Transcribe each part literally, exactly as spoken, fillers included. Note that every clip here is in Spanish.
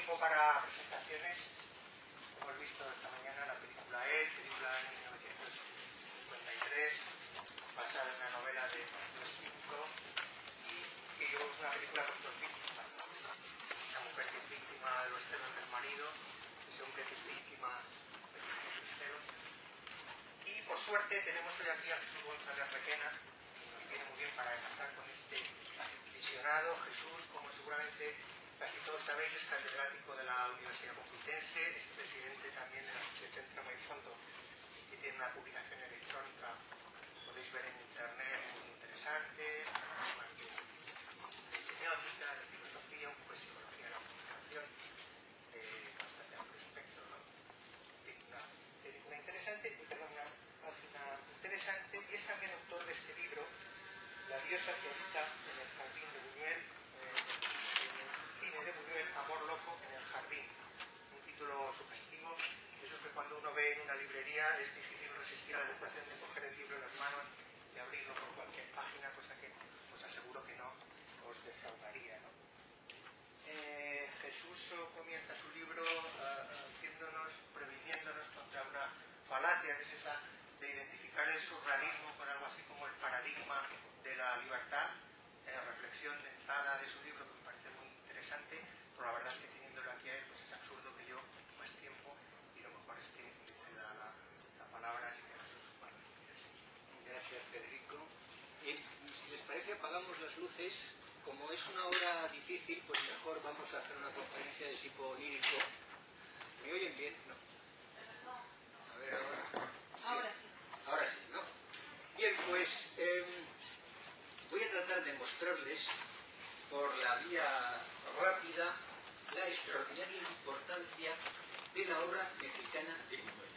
tiempo para presentaciones. Hemos visto esta mañana la película E, película de mil novecientos cincuenta y tres, basada en la novela de Marcos Cinco, y que es una película con dos víctimas, ¿no? Una mujer que es víctima de los celos del marido, ese hombre que es víctima de sus propios celos. Y por suerte tenemos hoy aquí a Jesús González Requena, que nos viene muy bien para empezar con este visionado. Jesús, como seguramente casi todos sabéis, es catedrático de la Universidad Complutense, es presidente también de la Asociación Trama y Fondo, que tiene una publicación electrónica, podéis ver en internet, muy interesante, más bien de semiótica, de filosofía, un poco de psicología de la comunicación, de bastante amplio espectro, ¿no? Tiene una película interesante, perdón, una página interesante, y es también autor de este libro, La diosa que habita en el jardín de Buñuel, de Buñuel, Amor loco en el jardín. Un título sugestivo, eso es que cuando uno ve en una librería es difícil resistir a la tentación de coger el libro en las manos y abrirlo por cualquier página, cosa que os aseguro que no os defraudaría, ¿no? Eh, Jesús comienza su libro uh, haciéndonos, previniéndonos contra una falacia, que es esa de identificar el surrealismo con algo así como el paradigma de la libertad. En la reflexión de entrada de su libro, que me parece muy interesante, pero la verdad es que teniéndolo aquí a él, pues es absurdo que yo más tiempo, y lo mejor es que le ceda la, la palabra, así que Jesús Humano. Gracias, Federico. Eh, si les parece, apagamos las luces. Como es una hora difícil, pues mejor vamos a hacer una conferencia de tipo onírico. ¿Me oyen bien? No. A ver, ahora. Sí. Ahora sí. Ahora sí, ¿no? Bien, pues eh, voy a tratar de mostrarles por la vía rápida la extraordinaria importancia de la obra mexicana de Buñuel.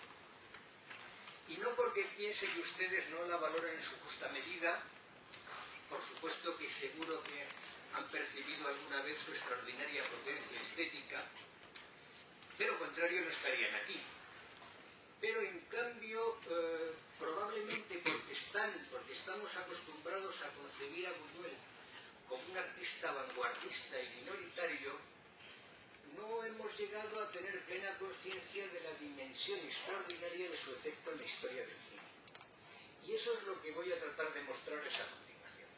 Y no porque piense que ustedes no la valoran en su justa medida, por supuesto que seguro que han percibido alguna vez su extraordinaria potencia estética, de lo contrario no estarían aquí. Pero en cambio, eh, probablemente porque, están, porque estamos acostumbrados a concebir a Buñuel como un artista vanguardista y minoritario, no hemos llegado a tener plena conciencia de la dimensión extraordinaria de su efecto en la historia del cine. Y eso es lo que voy a tratar de mostrarles a continuación.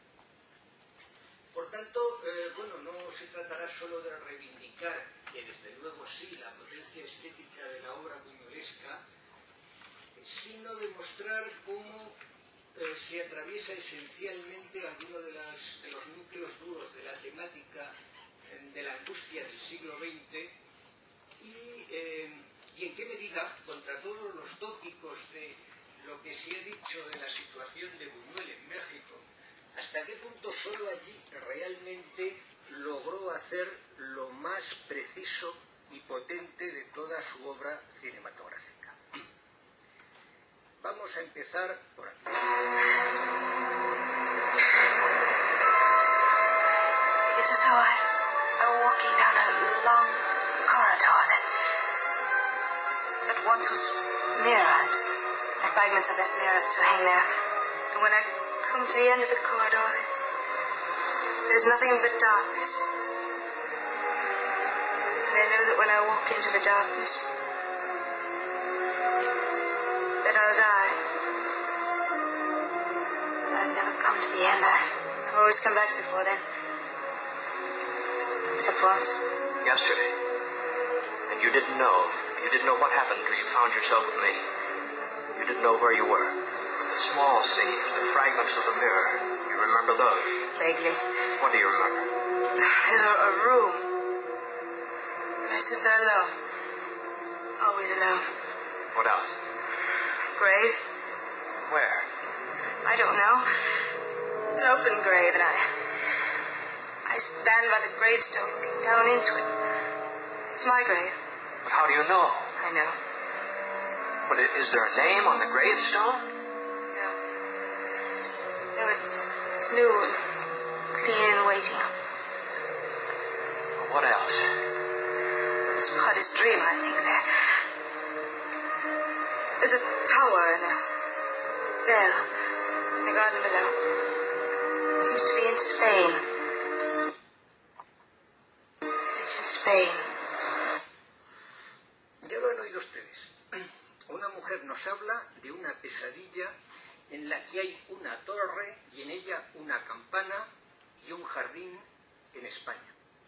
Por tanto, eh, bueno, no se tratará solo de reivindicar, que desde luego sí, la potencia estética de la obra buñuelesca, sino de mostrar cómo eh, se atraviesa esencialmente alguno de, las, de los núcleos duros de la temática eh, de la angustia del siglo veinte y, eh, y en qué medida, contra todos los tópicos de lo que se ha dicho de la situación de Buñuel en México, hasta qué punto solo allí realmente logró hacer lo más preciso y potente de toda su obra cinematográfica. Vamos a empezar por aquí. It's as though I, I were walking down a long corridor that, that once was mirrored. The fragments of that mirror still hang there. And when I come to the end of the corridor, there's nothing but darkness. And I know that when I walk into the darkness, that I'll die. But I've never come to the end. I, I've always come back before then. Except once. Yesterday. And you didn't know. You didn't know what happened until you found yourself with me. You didn't know where you were. The small scenes, the fragments of the mirror. You remember those? Vaguely. What do you remember? There's a, a room. And I sit there alone. Always alone. What else? Grave. Where? I don't know. It's an open grave, and I... I stand by the gravestone looking down into it. It's my grave. But how do you know? I know. But is there a name on the gravestone? No. No, it's, it's new and clean and waiting. What else? It's part his dream, I think. There. There's a tower and a bell in the garden below. It seems to be in Spain. It's in Spain. Ya lo han oído ustedes. Una mujer nos habla de una pesadilla en la que hay una torre y en ella una campana y un jardín en España.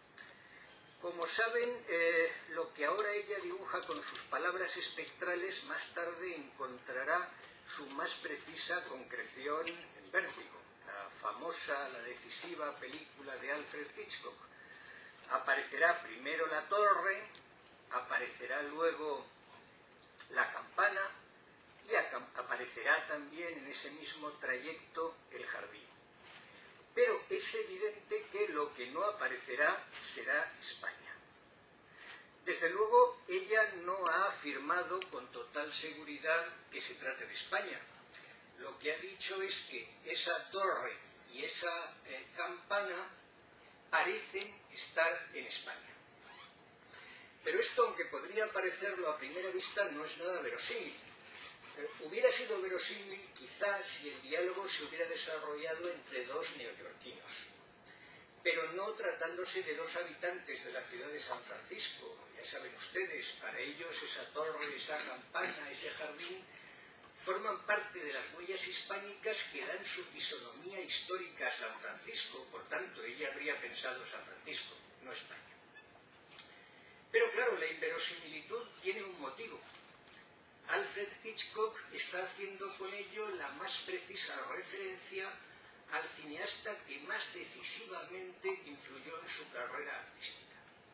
Como saben, eh, lo que ahora ella dibuja con sus palabras espectrales más tarde encontrará su más precisa concreción en Vértigo, la famosa, la decisiva película de Alfred Hitchcock. Aparecerá primero la torre, aparecerá luego la campana y aparecerá también en ese mismo trayecto el jardín. Pero es evidente que lo que no aparecerá será España. Desde luego, ella no ha afirmado con total seguridad que se trate de España. Lo que ha dicho es que esa torre y esa eh, campana parecen estar en España. Pero esto, aunque podría parecerlo a primera vista, no es nada verosímil. Eh, hubiera sido verosímil quizás si el diálogo se hubiera desarrollado entre dos neoyorquinos, pero no tratándose de dos habitantes de la ciudad de San Francisco. Ya saben ustedes, para ellos esa torre, esa campana, ese jardín forman parte de las huellas hispánicas que dan su fisonomía histórica a San Francisco. Por tanto, ella habría pensado San Francisco, no España. Pero claro, la inverosimilitud tiene un motivo. Alfred Hitchcock está haciendo con ello la más precisa referencia al cineasta que más decisivamente influyó en su carrera artística.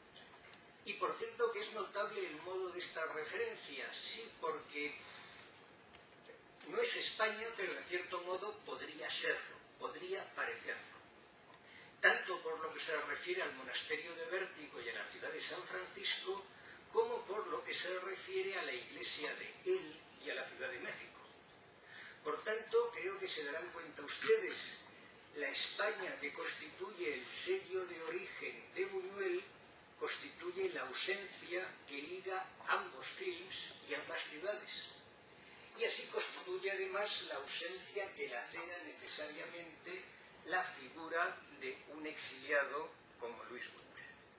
Y por cierto que es notable el modo de esta referencia, sí, porque no es España, pero en cierto modo podría serlo, podría parecerlo. Tanto por lo que se refiere al monasterio de Vértigo y a la ciudad de San Francisco, como por lo que se refiere a la iglesia de él y a la Ciudad de México. Por tanto, creo que se darán cuenta ustedes, la España que constituye el sello de origen de Buñuel constituye la ausencia que liga ambos films y ambas ciudades. Y así constituye además la ausencia que lacera necesariamente la figura de un exiliado como Luis Buñuel.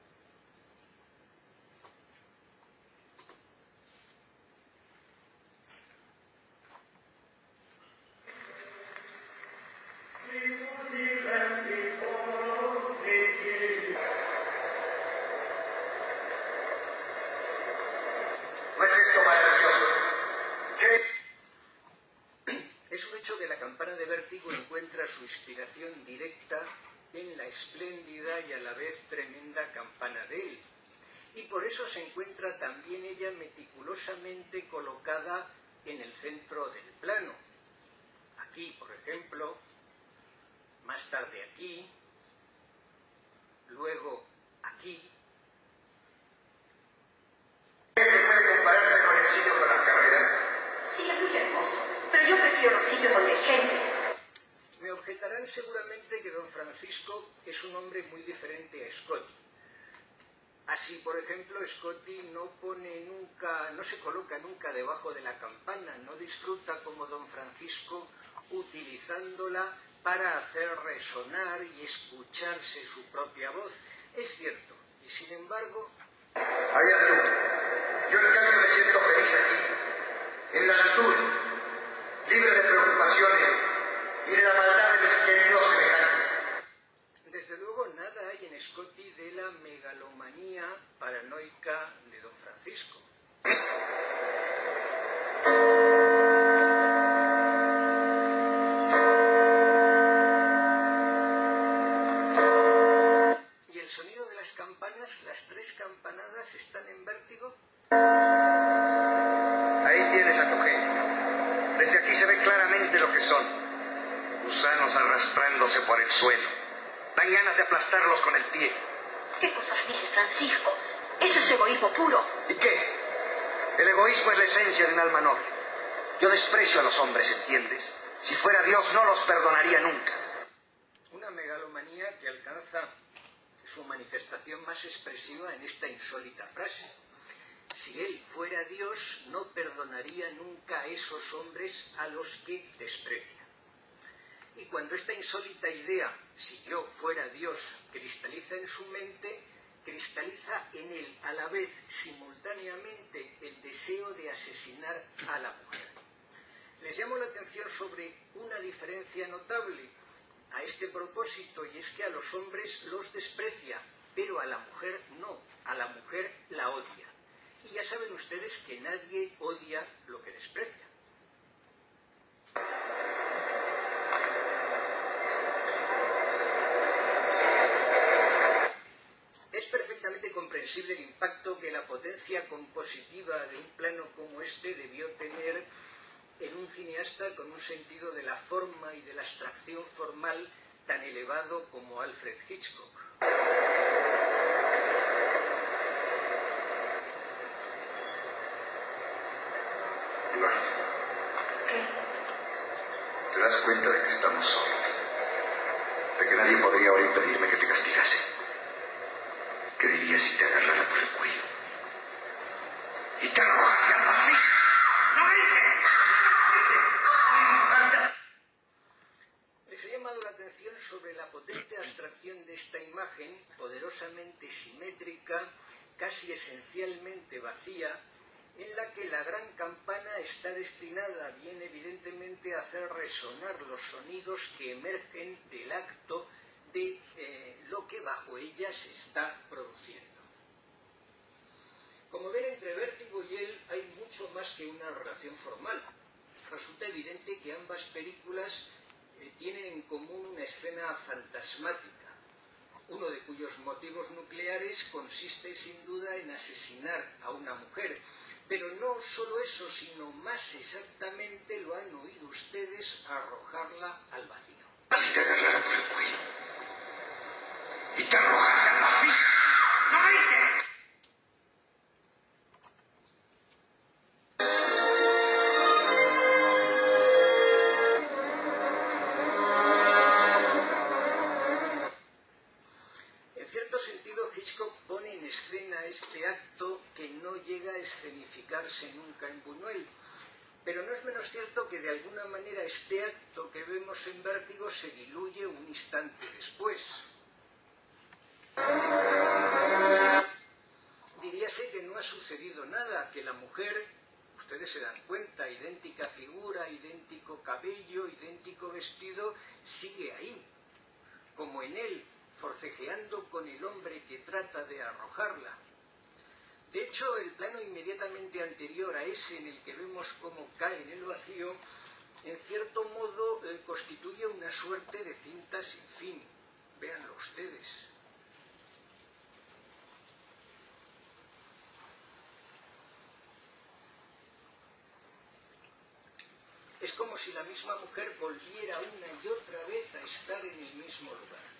¿No es esto maravilloso? ¿Qué? Es un hecho que la campana de Vértigo encuentra su inspiración directa en la espléndida y a la vez tremenda campana de él. Y por eso se encuentra también ella meticulosamente colocada en el centro del plano. Aquí, por ejemplo, más tarde aquí, luego aquí. ¿Puede compararse con el sitio con las carreras? Sí, es muy hermoso, pero yo prefiero los sitios donde hay gente. Me objetarán seguramente que don Francisco es un hombre muy diferente a Scotty. Así, por ejemplo, Scotty no pone nunca, no se coloca nunca debajo de la campana, no disfruta como don Francisco utilizándola para hacer resonar y escucharse su propia voz. Es cierto, y sin embargo... Allá tú. Yo en cambio me siento feliz aquí, en la altura, libre de preocupaciones y de la maldad de mis queridos semejantes. Desde luego nada hay en Scotty de la megalomanía paranoica de don Francisco. ¿Y el sonido de las campanas, las tres campanadas, están en Vértigo? Ahí tienes a tu genio. Desde aquí se ve claramente lo que son. Gusanos arrastrándose por el suelo. Dan ganas de aplastarlos con el pie. ¿Qué cosas dice Francisco? Eso es egoísmo puro. ¿Y qué? El egoísmo es la esencia de un alma noble. Yo desprecio a los hombres, ¿entiendes? Si fuera Dios no los perdonaría nunca. Una megalomanía que alcanza su manifestación más expresiva en esta insólita frase. Si él fuera Dios, no perdonaría nunca a esos hombres a los que desprecia. Y cuando esta insólita idea, si yo fuera Dios, cristaliza en su mente, cristaliza en él a la vez simultáneamente el deseo de asesinar a la mujer. Les llamo la atención sobre una diferencia notable a este propósito, y es que a los hombres los desprecia, pero a la mujer no, a la mujer la odia. Y ya saben ustedes que nadie odia lo que desprecia. Es perfectamente comprensible el impacto que la potencia compositiva de un plano como este debió tener en un cineasta con un sentido de la forma y de la abstracción formal tan elevado como Alfred Hitchcock. Iván, ¿Qué? ¿te das cuenta de que estamos solos? De que nadie podría ahora impedirme que te castigase. ¿Qué dirías si te agarrara por el cuello y te arrojase al vacío? Les he llamado la atención sobre la potente abstracción de esta imagen, poderosamente simétrica, casi esencialmente vacía, en la que la gran campana está destinada bien evidentemente a hacer resonar los sonidos que emergen del acto de eh, lo que bajo ella se está produciendo. Como ven, entre Vértigo y él hay mucho más que una relación formal. Resulta evidente que ambas películas eh, tienen en común una escena fantasmática, uno de cuyos motivos nucleares consiste sin duda en asesinar a una mujer. Pero no solo eso, sino más exactamente lo han oído ustedes, arrojarla al vacío. Si te agarrara por el cuello y te arrojase al vacío. ¡No grites! En cierto sentido, Hitchcock pone en escena este acto que no llega a escenificarse nunca en Buñuel. Pero no es menos cierto que de alguna manera este acto que vemos en Vértigo se diluye un instante después. Diríase que no ha sucedido nada, que la mujer, ustedes se dan cuenta, idéntica figura, idéntico cabello, idéntico vestido, sigue ahí, como en él, forcejeando con el hombre que trata de arrojarla. De hecho, el plano inmediatamente anterior a ese en el que vemos cómo cae en el vacío, en cierto modo eh, constituye una suerte de cinta sin fin. Véanlo ustedes. Es como si la misma mujer volviera una y otra vez a estar en el mismo lugar.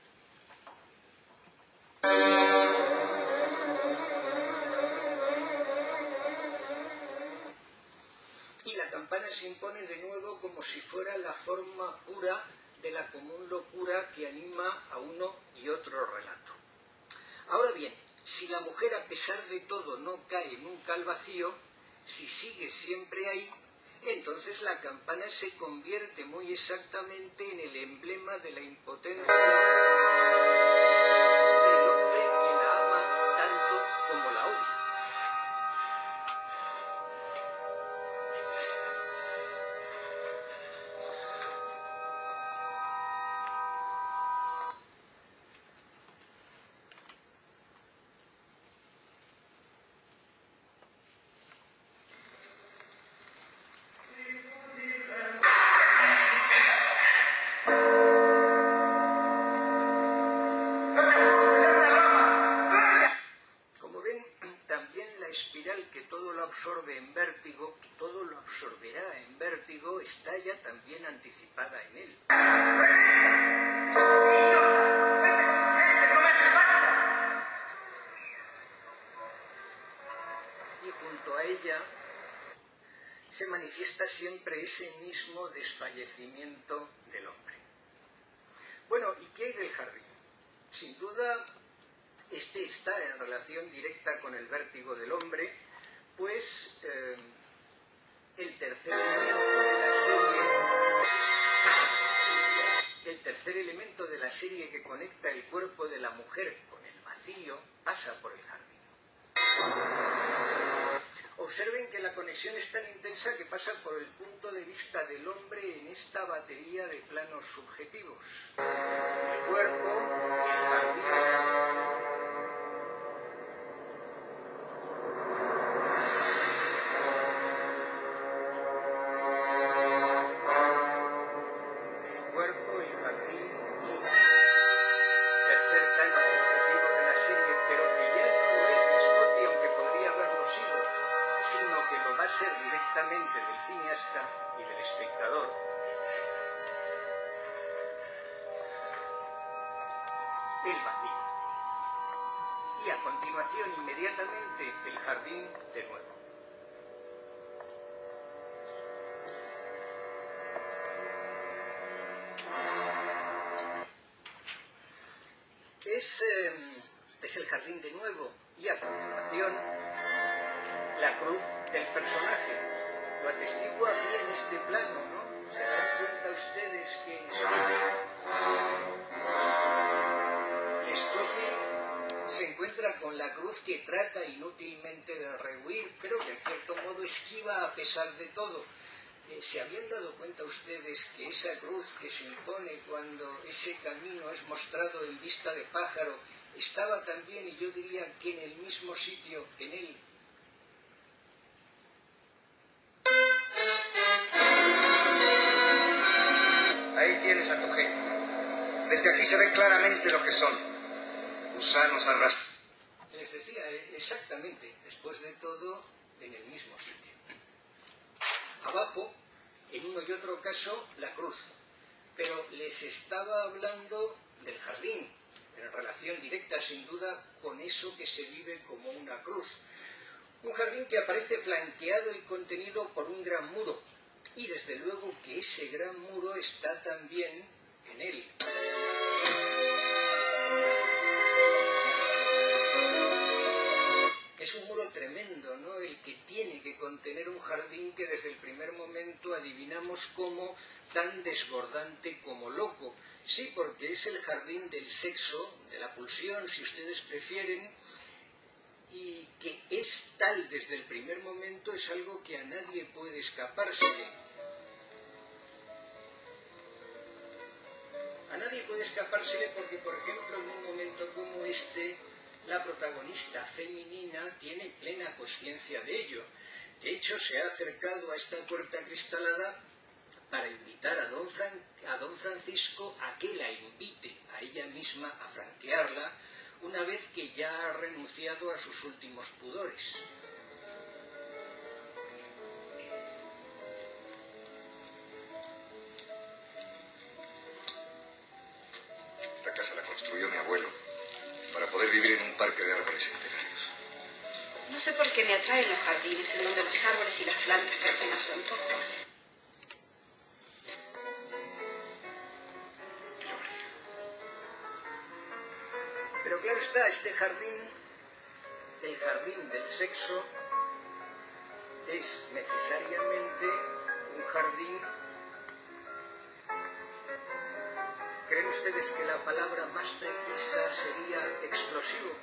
Y la campana se impone de nuevo como si fuera la forma pura de la común locura que anima a uno y otro relato. Ahora bien, si la mujer a pesar de todo no cae nunca al vacío, si sigue siempre ahí, entonces la campana se convierte muy exactamente en el emblema de la impotencia del hombre que la ama tanto como la odia. Absorbe en Vértigo, que todo lo absorberá en Vértigo, está ya también anticipada en él. Y junto a ella se manifiesta siempre ese mismo desfallecimiento del hombre. Bueno, ¿y qué hay del jardín? Sin duda, este está en relación directa con el vértigo del hombre, pues eh, el tercer elemento de la serie, el tercer elemento de la serie que conecta el cuerpo de la mujer con el vacío pasa por el jardín. Observen que la conexión es tan intensa que pasa por el punto de vista del hombre en esta batería de planos subjetivos. El cuerpo, el jardín. Directamente del cineasta y del espectador. El vacío. Y a continuación, inmediatamente, el jardín de nuevo. Es, eh, es el jardín de nuevo y a continuación la cruz del personaje. Lo atestigua bien este plano, ¿no? ¿Se dan cuenta ustedes que que Scotty se encuentra con la cruz que trata inútilmente de rehuir, pero que en cierto modo esquiva a pesar de todo? Eh, ¿Se habían dado cuenta ustedes que esa cruz que se impone cuando ese camino es mostrado en vista de pájaro estaba también, y yo diría que en el mismo sitio, en él? Ahí tienes a tu gente. Desde aquí se ve claramente lo que son. Gusanos arrastrados. Les decía, exactamente, después de todo, en el mismo sitio. Abajo, en uno y otro caso, la cruz. Pero les estaba hablando del jardín, en relación directa, sin duda, con eso que se vive como una cruz. Un jardín que aparece flanqueado y contenido por un gran muro. Y desde luego que ese gran muro está también en él. Es un muro tremendo, ¿no? El que tiene que contener un jardín que desde el primer momento adivinamos como tan desbordante como loco. Sí, porque es el jardín del sexo, de la pulsión, si ustedes prefieren, y que es tal desde el primer momento, es algo que a nadie puede escapársele. A nadie puede escapársele porque, por ejemplo, en un momento como este, la protagonista femenina tiene plena conciencia de ello. De hecho, se ha acercado a esta puerta acristalada para invitar a don, Fran a don Francisco a que la invite a ella misma a franquearla, una vez que ya ha renunciado a sus últimos pudores. Esta casa la construyó mi abuelo para poder vivir en un parque de árboles centenarios. No sé por qué me atraen los jardines en donde los árboles y las plantas crecen a su antojo. Pero claro está, este jardín, el jardín del sexo, es necesariamente un jardín. ¿Creen ustedes que la palabra más precisa sería explosivo?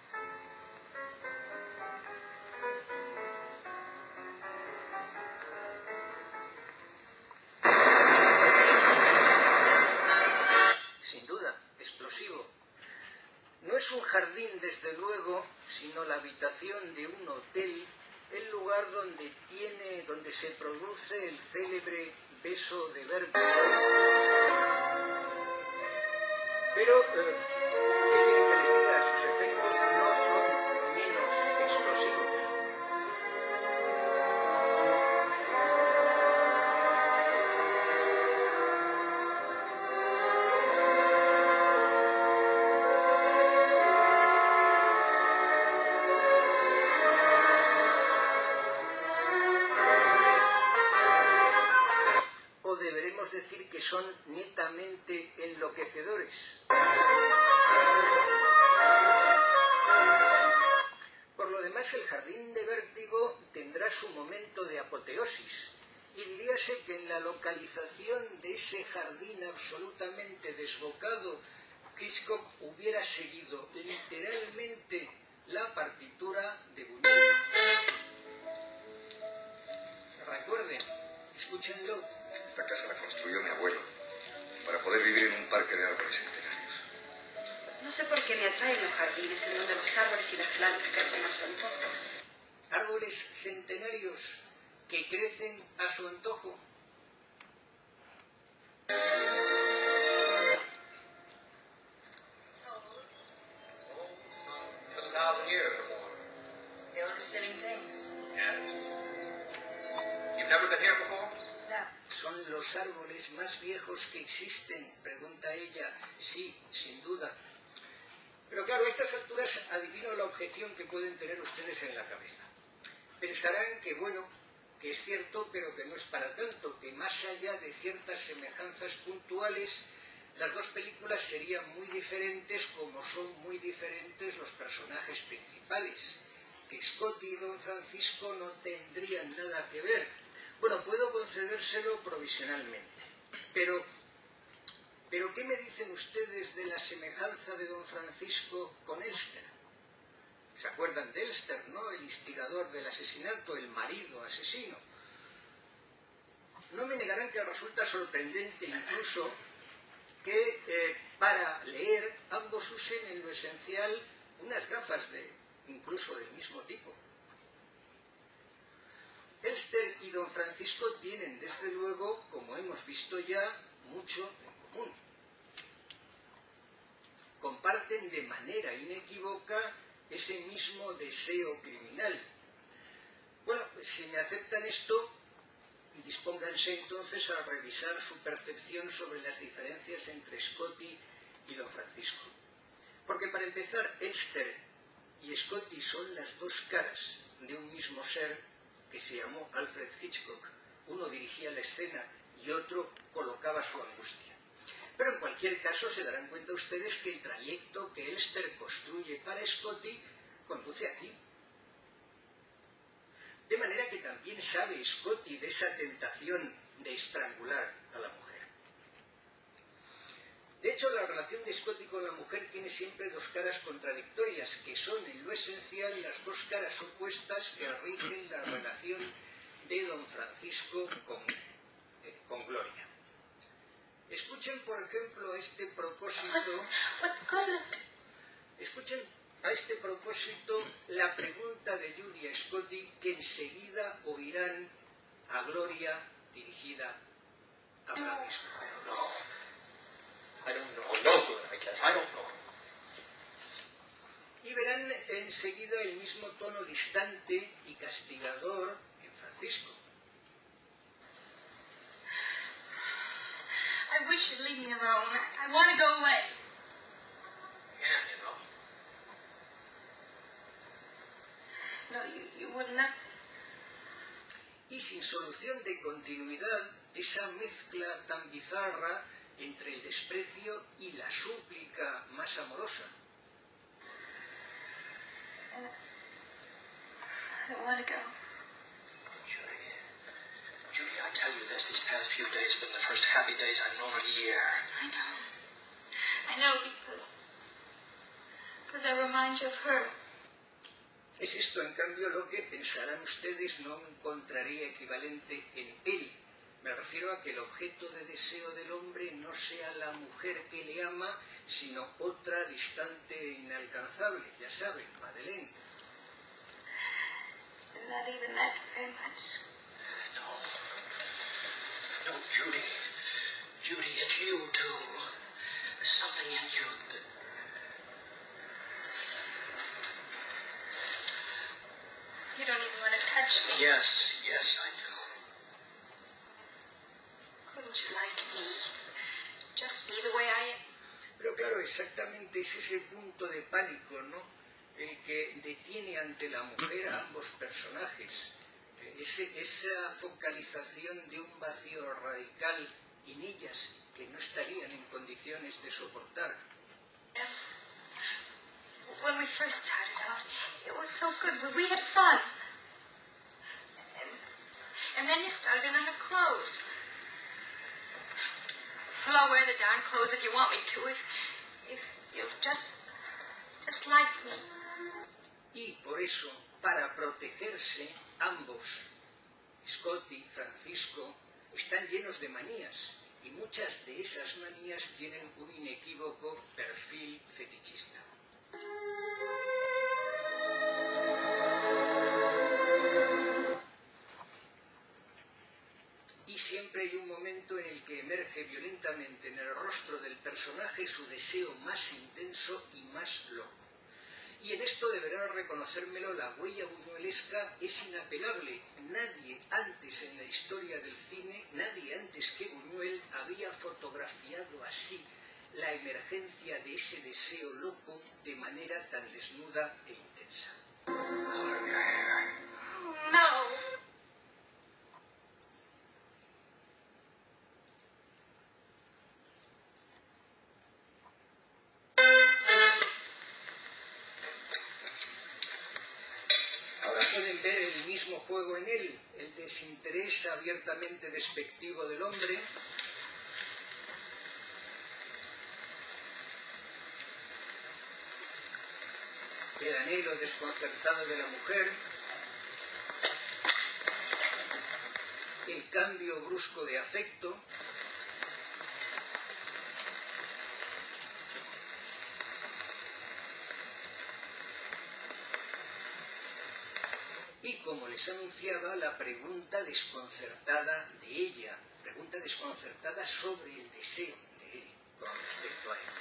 Sin duda, explosivo. No es un jardín, desde luego, sino la habitación de un hotel, el lugar donde tiene, donde se produce el célebre beso de vértigo. Pero, eh, ¿qué quieren que les diga? Sus efectos no son menos explosivos. O deberemos decir que son netamente enloquecedores. Por lo demás, el jardín de vértigo tendrá su momento de apoteosis, y diríase que en la localización de ese jardín absolutamente desbocado, Hitchcock hubiera seguido literalmente la partitura de Buñuel. los árboles y las plantas crecen a su antojo. Árboles centenarios que crecen a su antojo. two thousand years or more. The oldest living things. And you've never been here before? No. ¿Son los árboles más viejos que existen? Pregunta ella. Sí, sin duda. Pero claro, a estas alturas adivino la objeción que pueden tener ustedes en la cabeza. Pensarán que, bueno, que es cierto, pero que no es para tanto, que más allá de ciertas semejanzas puntuales, las dos películas serían muy diferentes como son muy diferentes los personajes principales, que Scotty y Don Francisco no tendrían nada que ver. Bueno, puedo concedérselo provisionalmente, pero, pero ¿qué me dicen ustedes de la semejanza de Don Francisco con Elster? ¿Se acuerdan de Elster, no? El instigador del asesinato, el marido asesino. No me negarán que resulta sorprendente incluso que eh, para leer ambos usen en lo esencial unas gafas de incluso del mismo tipo. Elster y Don Francisco tienen, desde luego, como hemos visto ya, mucho en común. Comparten de manera inequívoca ese mismo deseo criminal. Bueno, pues si me aceptan esto, dispónganse entonces a revisar su percepción sobre las diferencias entre Scotty y Don Francisco. Porque para empezar, Elster y Scotty son las dos caras de un mismo ser que se llamó Alfred Hitchcock. Uno dirigía la escena y otro colocaba su angustia. Pero en cualquier caso se darán cuenta ustedes que el trayecto que Elster construye para Scotty conduce aquí. De manera que también sabe Scotty de esa tentación de estrangular a la mujer. De hecho, la relación de Scotty con la mujer tiene siempre dos caras contradictorias, que son en lo esencial las dos caras opuestas que rigen la relación de Don Francisco con, eh, con Gloria. Escuchen, por ejemplo, a este propósito... Escuchen a este propósito la pregunta de Judy a Scotty, que enseguida oirán a Gloria dirigida a Francisco. No. I don't know. No good, I guess. I don't know. Y verán enseguida el mismo tono distante y castigador en Francisco. I wish you'd leave me alone. I want to go away. Yeah, you know. No, you, you would not. Y sin solución de continuidad, esa mezcla tan bizarra entre el desprecio y la súplica más amorosa. I don't want to go. Judy. Judy, I tell you this, these past few days have been the first happy days I've known in a year. I know. I know because... because I remind you of her. Es esto, en cambio, lo que pensarán ustedes no encontraría equivalente en él. Me refiero a que el objeto de deseo del hombre no sea la mujer que le ama, sino otra distante e inalcanzable. Ya saben, Madeleine. Not even that very much. No. No, Judy. Judy, it's you, too. There's something in you that... You don't even want to touch me. Yes, yes, I do. Couldn't you like me? Just be the way I am. Pero claro, exactamente es ese punto de pánico, ¿no?, el que detiene ante la mujer a ambos personajes. Ese, esa focalización de un vacío radical en ellas que no estarían en condiciones de soportar. When we first started out, it was so good. We had fun. And, and then you started on the clothes. Well, I'll wear the darn clothes if you want me to. If, if you just, just like me. Y por eso, para protegerse, ambos, Scotty y Francisco, están llenos de manías. Y muchas de esas manías tienen un inequívoco perfil fetichista. rostro del personaje su deseo más intenso y más loco. Y en esto deberá reconocérmelo, la huella buñuelesca es inapelable. Nadie antes en la historia del cine, nadie antes que Buñuel, había fotografiado así la emergencia de ese deseo loco de manera tan desnuda e intensa. No. Pueden ver el mismo juego en él, el desinterés abiertamente despectivo del hombre, el anhelo desconcertado de la mujer, el cambio brusco de afecto, y, como les anunciaba, la pregunta desconcertada de ella, pregunta desconcertada sobre el deseo de él con respecto a ella.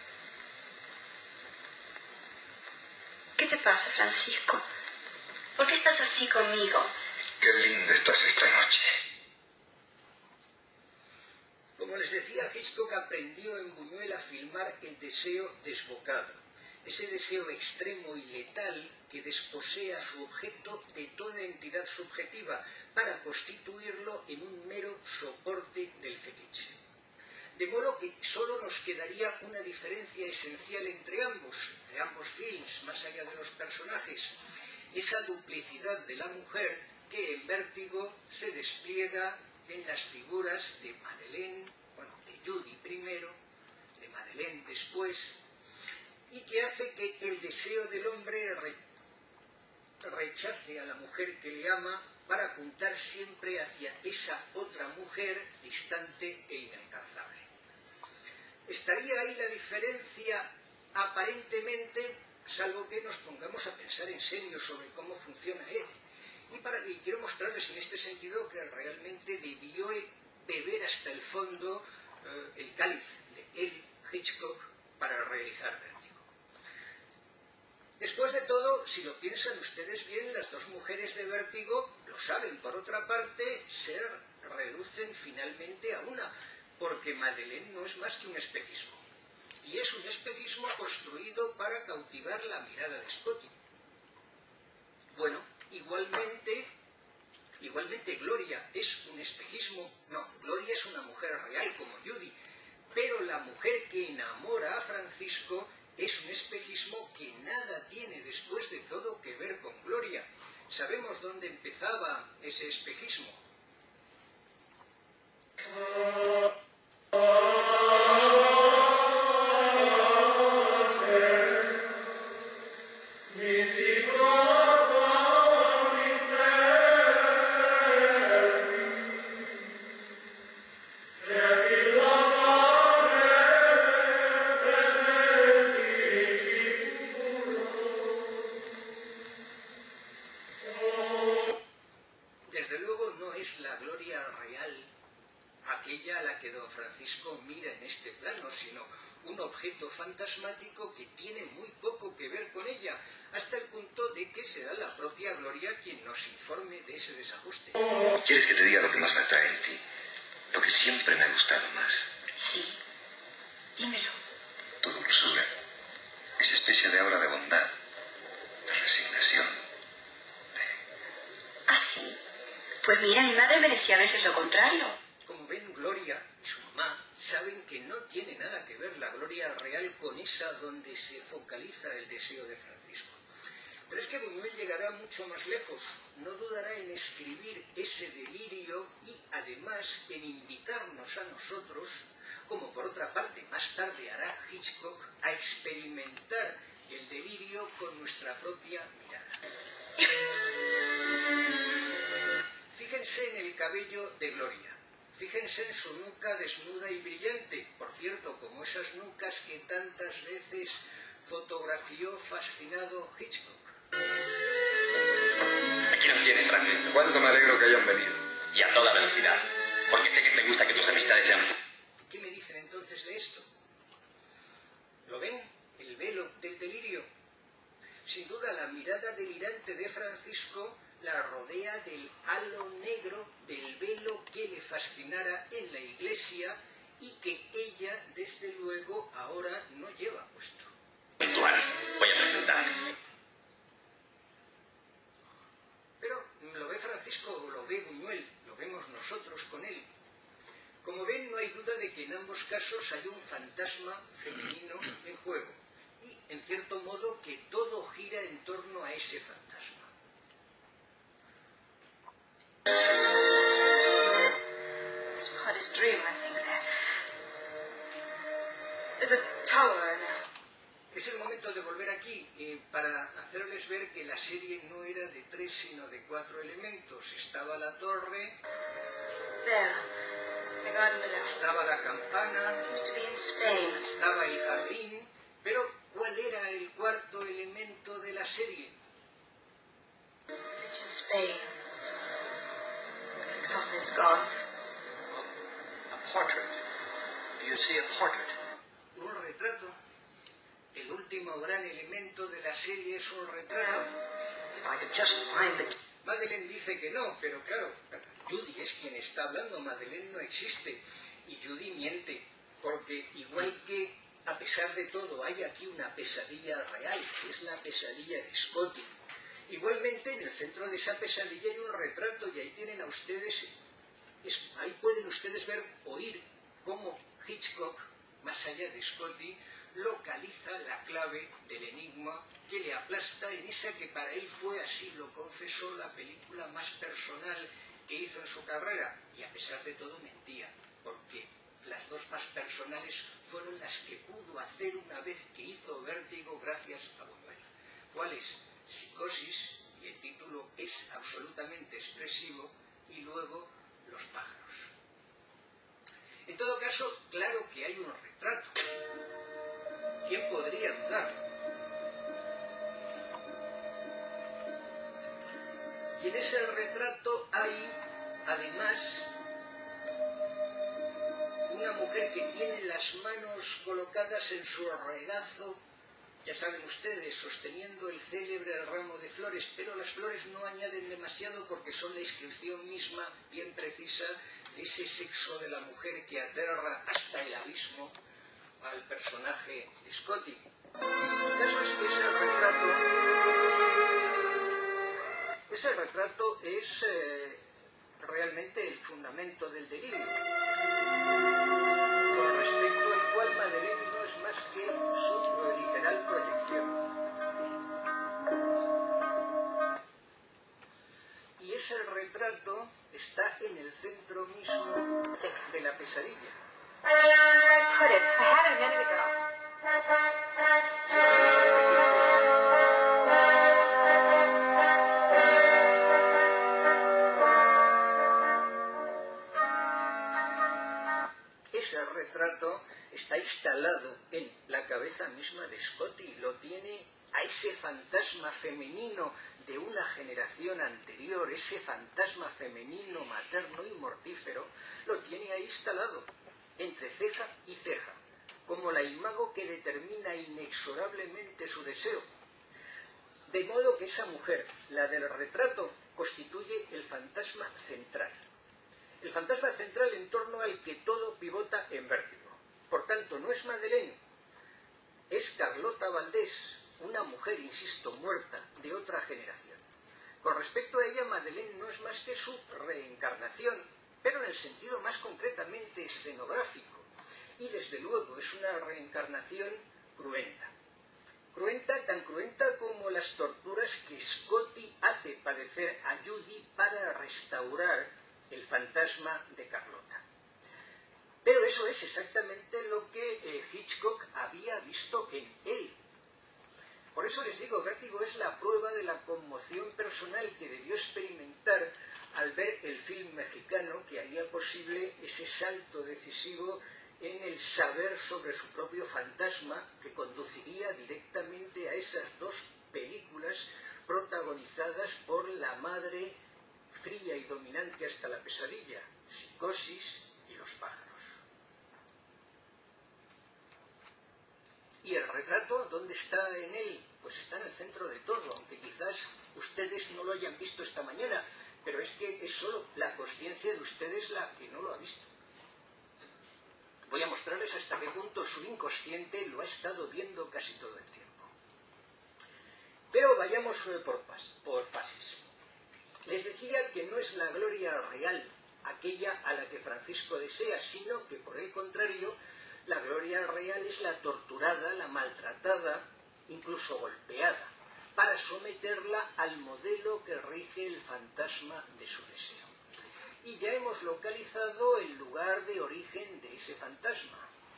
¿Qué te pasa, Francisco? ¿Por qué estás así conmigo? Qué linda estás esta noche. Como les decía, Hitchcock aprendió en Buñuel a filmar el deseo desbocado. Ese deseo extremo y letal que desposea a su objeto de toda entidad subjetiva para constituirlo en un mero soporte del fetiche. De modo que solo nos quedaría una diferencia esencial entre ambos, entre ambos films, más allá de los personajes, esa duplicidad de la mujer que en Vértigo se despliega en las figuras de Madeleine, bueno, de Judy primero, de Madeleine después, y que hace que el deseo del hombre re rechace a la mujer que le ama para apuntar siempre hacia esa otra mujer distante e inalcanzable. Estaría ahí la diferencia aparentemente, salvo que nos pongamos a pensar en serio sobre cómo funciona él. Y, para, y quiero mostrarles en este sentido que realmente debió beber hasta el fondo eh, el cáliz de él, Hitchcock, para realizar Vértigo. Después de todo, si lo piensan ustedes bien, las dos mujeres de Vértigo, lo saben, por otra parte, se reducen finalmente a una, porque Madeleine no es más que un espejismo. Y es un espejismo construido para cautivar la mirada de Scotty. Bueno, igualmente, igualmente Gloria es un espejismo. No, Gloria es una mujer real como Judy, pero la mujer que enamora a Francisco es un espejismo que nada tiene después de todo que ver con Gloria. ¿Sabemos dónde empezaba ese espejismo? Francisco mira en este plano, sino un objeto fantasmático que tiene muy poco que ver con ella, hasta el punto de que será la propia Gloria quien nos informe de ese desajuste. ¿Quieres que te diga lo que más me atrae en ti? Lo que siempre me ha gustado más. Sí, dímelo. Tu dulzura, esa especie de aura de bondad, de resignación, de... ¿Ah, sí? Pues mira, mi madre me decía a veces lo contrario. Como ven, Gloria y su mamá saben que no tiene nada que ver la Gloria real con esa donde se focaliza el deseo de Francisco. Pero es que Buñuel llegará mucho más lejos, no dudará en escribir ese delirio y además en invitarnos a nosotros, como por otra parte más tarde hará Hitchcock, a experimentar el delirio con nuestra propia mirada. Fíjense en el cabello de Gloria. Fíjense en su nuca desnuda y brillante, por cierto, como esas nucas que tantas veces fotografió fascinado Hitchcock. Aquí nos tienes, Francisco. Cuánto me alegro que hayan venido. Y a toda velocidad, porque sé que te gusta que tus amistades sean... ¿Qué me dicen entonces imágenes de esto? ¿Lo ven? El velo del delirio. Sin duda, la mirada delirante de Francisco la rodea del halo negro del velo que le fascinara en la iglesia y que ella, desde luego, ahora no lleva puesto. Virtual. Voy a presentar. Pero lo ve Francisco o lo ve Buñuel, lo vemos nosotros con él. Como ven, no hay duda de que en ambos casos hay un fantasma femenino en juego y, en cierto modo, que todo gira en torno a ese fantasma. It's Potter's dream, I think. There. There's a tower now. Es el momento de volver aquí eh, para hacerles ver que la serie no era de tres sino de cuatro elementos. Estaba la torre, There. The garden below. estaba la campana, Seems to be in Spain. estaba el jardín, pero ¿cuál era el cuarto elemento de la serie? It's in Spain. Looks often it's gone. A portrait. Do you see a portrait? Un retrato. El último gran elemento de la serie es un retrato. If I could just find the... Madeleine dice que no, pero claro, Judy es quien está hablando, Madeleine no existe. Y Judy miente, porque igual que, a pesar de todo, hay aquí una pesadilla real, que es la pesadilla de Scotty. Igualmente, en el centro de esa pesadilla hay un retrato, y ahí tienen a ustedes, es, ahí pueden ustedes ver, oír cómo Hitchcock, más allá de Scotty, localiza la clave del enigma que le aplasta en esa que para él fue, así lo confesó, la película más personal que hizo en su carrera. Y a pesar de todo mentía, porque las dos más personales fueron las que pudo hacer una vez que hizo Vértigo gracias a Buñuel. ¿Cuál es? Psicosis, y el título es absolutamente expresivo, y luego Los pájaros. En todo caso, claro que hay un retrato. ¿Quién podría dudar? Y en ese retrato hay, además, una mujer que tiene las manos colocadas en su regazo, ya saben ustedes, sosteniendo el célebre ramo de flores, pero las flores no añaden demasiado porque son la inscripción misma, bien precisa, de ese sexo de la mujer que aterra hasta el abismo al personaje de Scotty. El caso es que ese retrato, ese retrato es eh, realmente el fundamento del delirio, con respecto al cual Madeleine no es más que su literal proyección. Y ese retrato está en el centro mismo de la pesadilla. I put it. I had it a minute ago. Ese retrato está instalado en la cabeza misma de Scotty, lo tiene a ese fantasma femenino de una generación anterior, ese fantasma femenino materno y mortífero, lo tiene ahí instalado, entre ceja y ceja, como la imago que determina inexorablemente su deseo. De modo que esa mujer, la del retrato, constituye el fantasma central. El fantasma central en torno al que todo pivota en Vértigo. Por tanto, no es Madeleine, es Carlota Valdés, una mujer, insisto, muerta, de otra generación. Con respecto a ella, Madeleine no es más que su reencarnación, pero en el sentido más concretamente escenográfico. Y desde luego es una reencarnación cruenta. Cruenta, tan cruenta como las torturas que Scotty hace padecer a Judy para restaurar el fantasma de Carlota. Pero eso es exactamente lo que eh, Hitchcock había visto en él. Por eso les digo, Vértigo es la prueba de la conmoción personal que debió experimentar al ver el film mexicano que haría posible ese salto decisivo en el saber sobre su propio fantasma que conduciría directamente a esas dos películas protagonizadas por la madre fría y dominante hasta la pesadilla, Psicosis y Los pájaros. ¿Y el retrato dónde está en él? Pues está en el centro de todo, aunque quizás ustedes no lo hayan visto esta mañana, pero es que es solo la conciencia de ustedes la que no lo ha visto. Voy a mostrarles hasta qué punto su inconsciente lo ha estado viendo casi todo el tiempo. Pero vayamos por, por fases. Les decía que no es la gloria real aquella a la que Francisco desea, sino que por el contrario, la gloria real es la torturada, la maltratada, incluso golpeada, para someterla al modelo que rige el fantasma de su deseo. Y ya hemos localizado el lugar de origen de ese fantasma.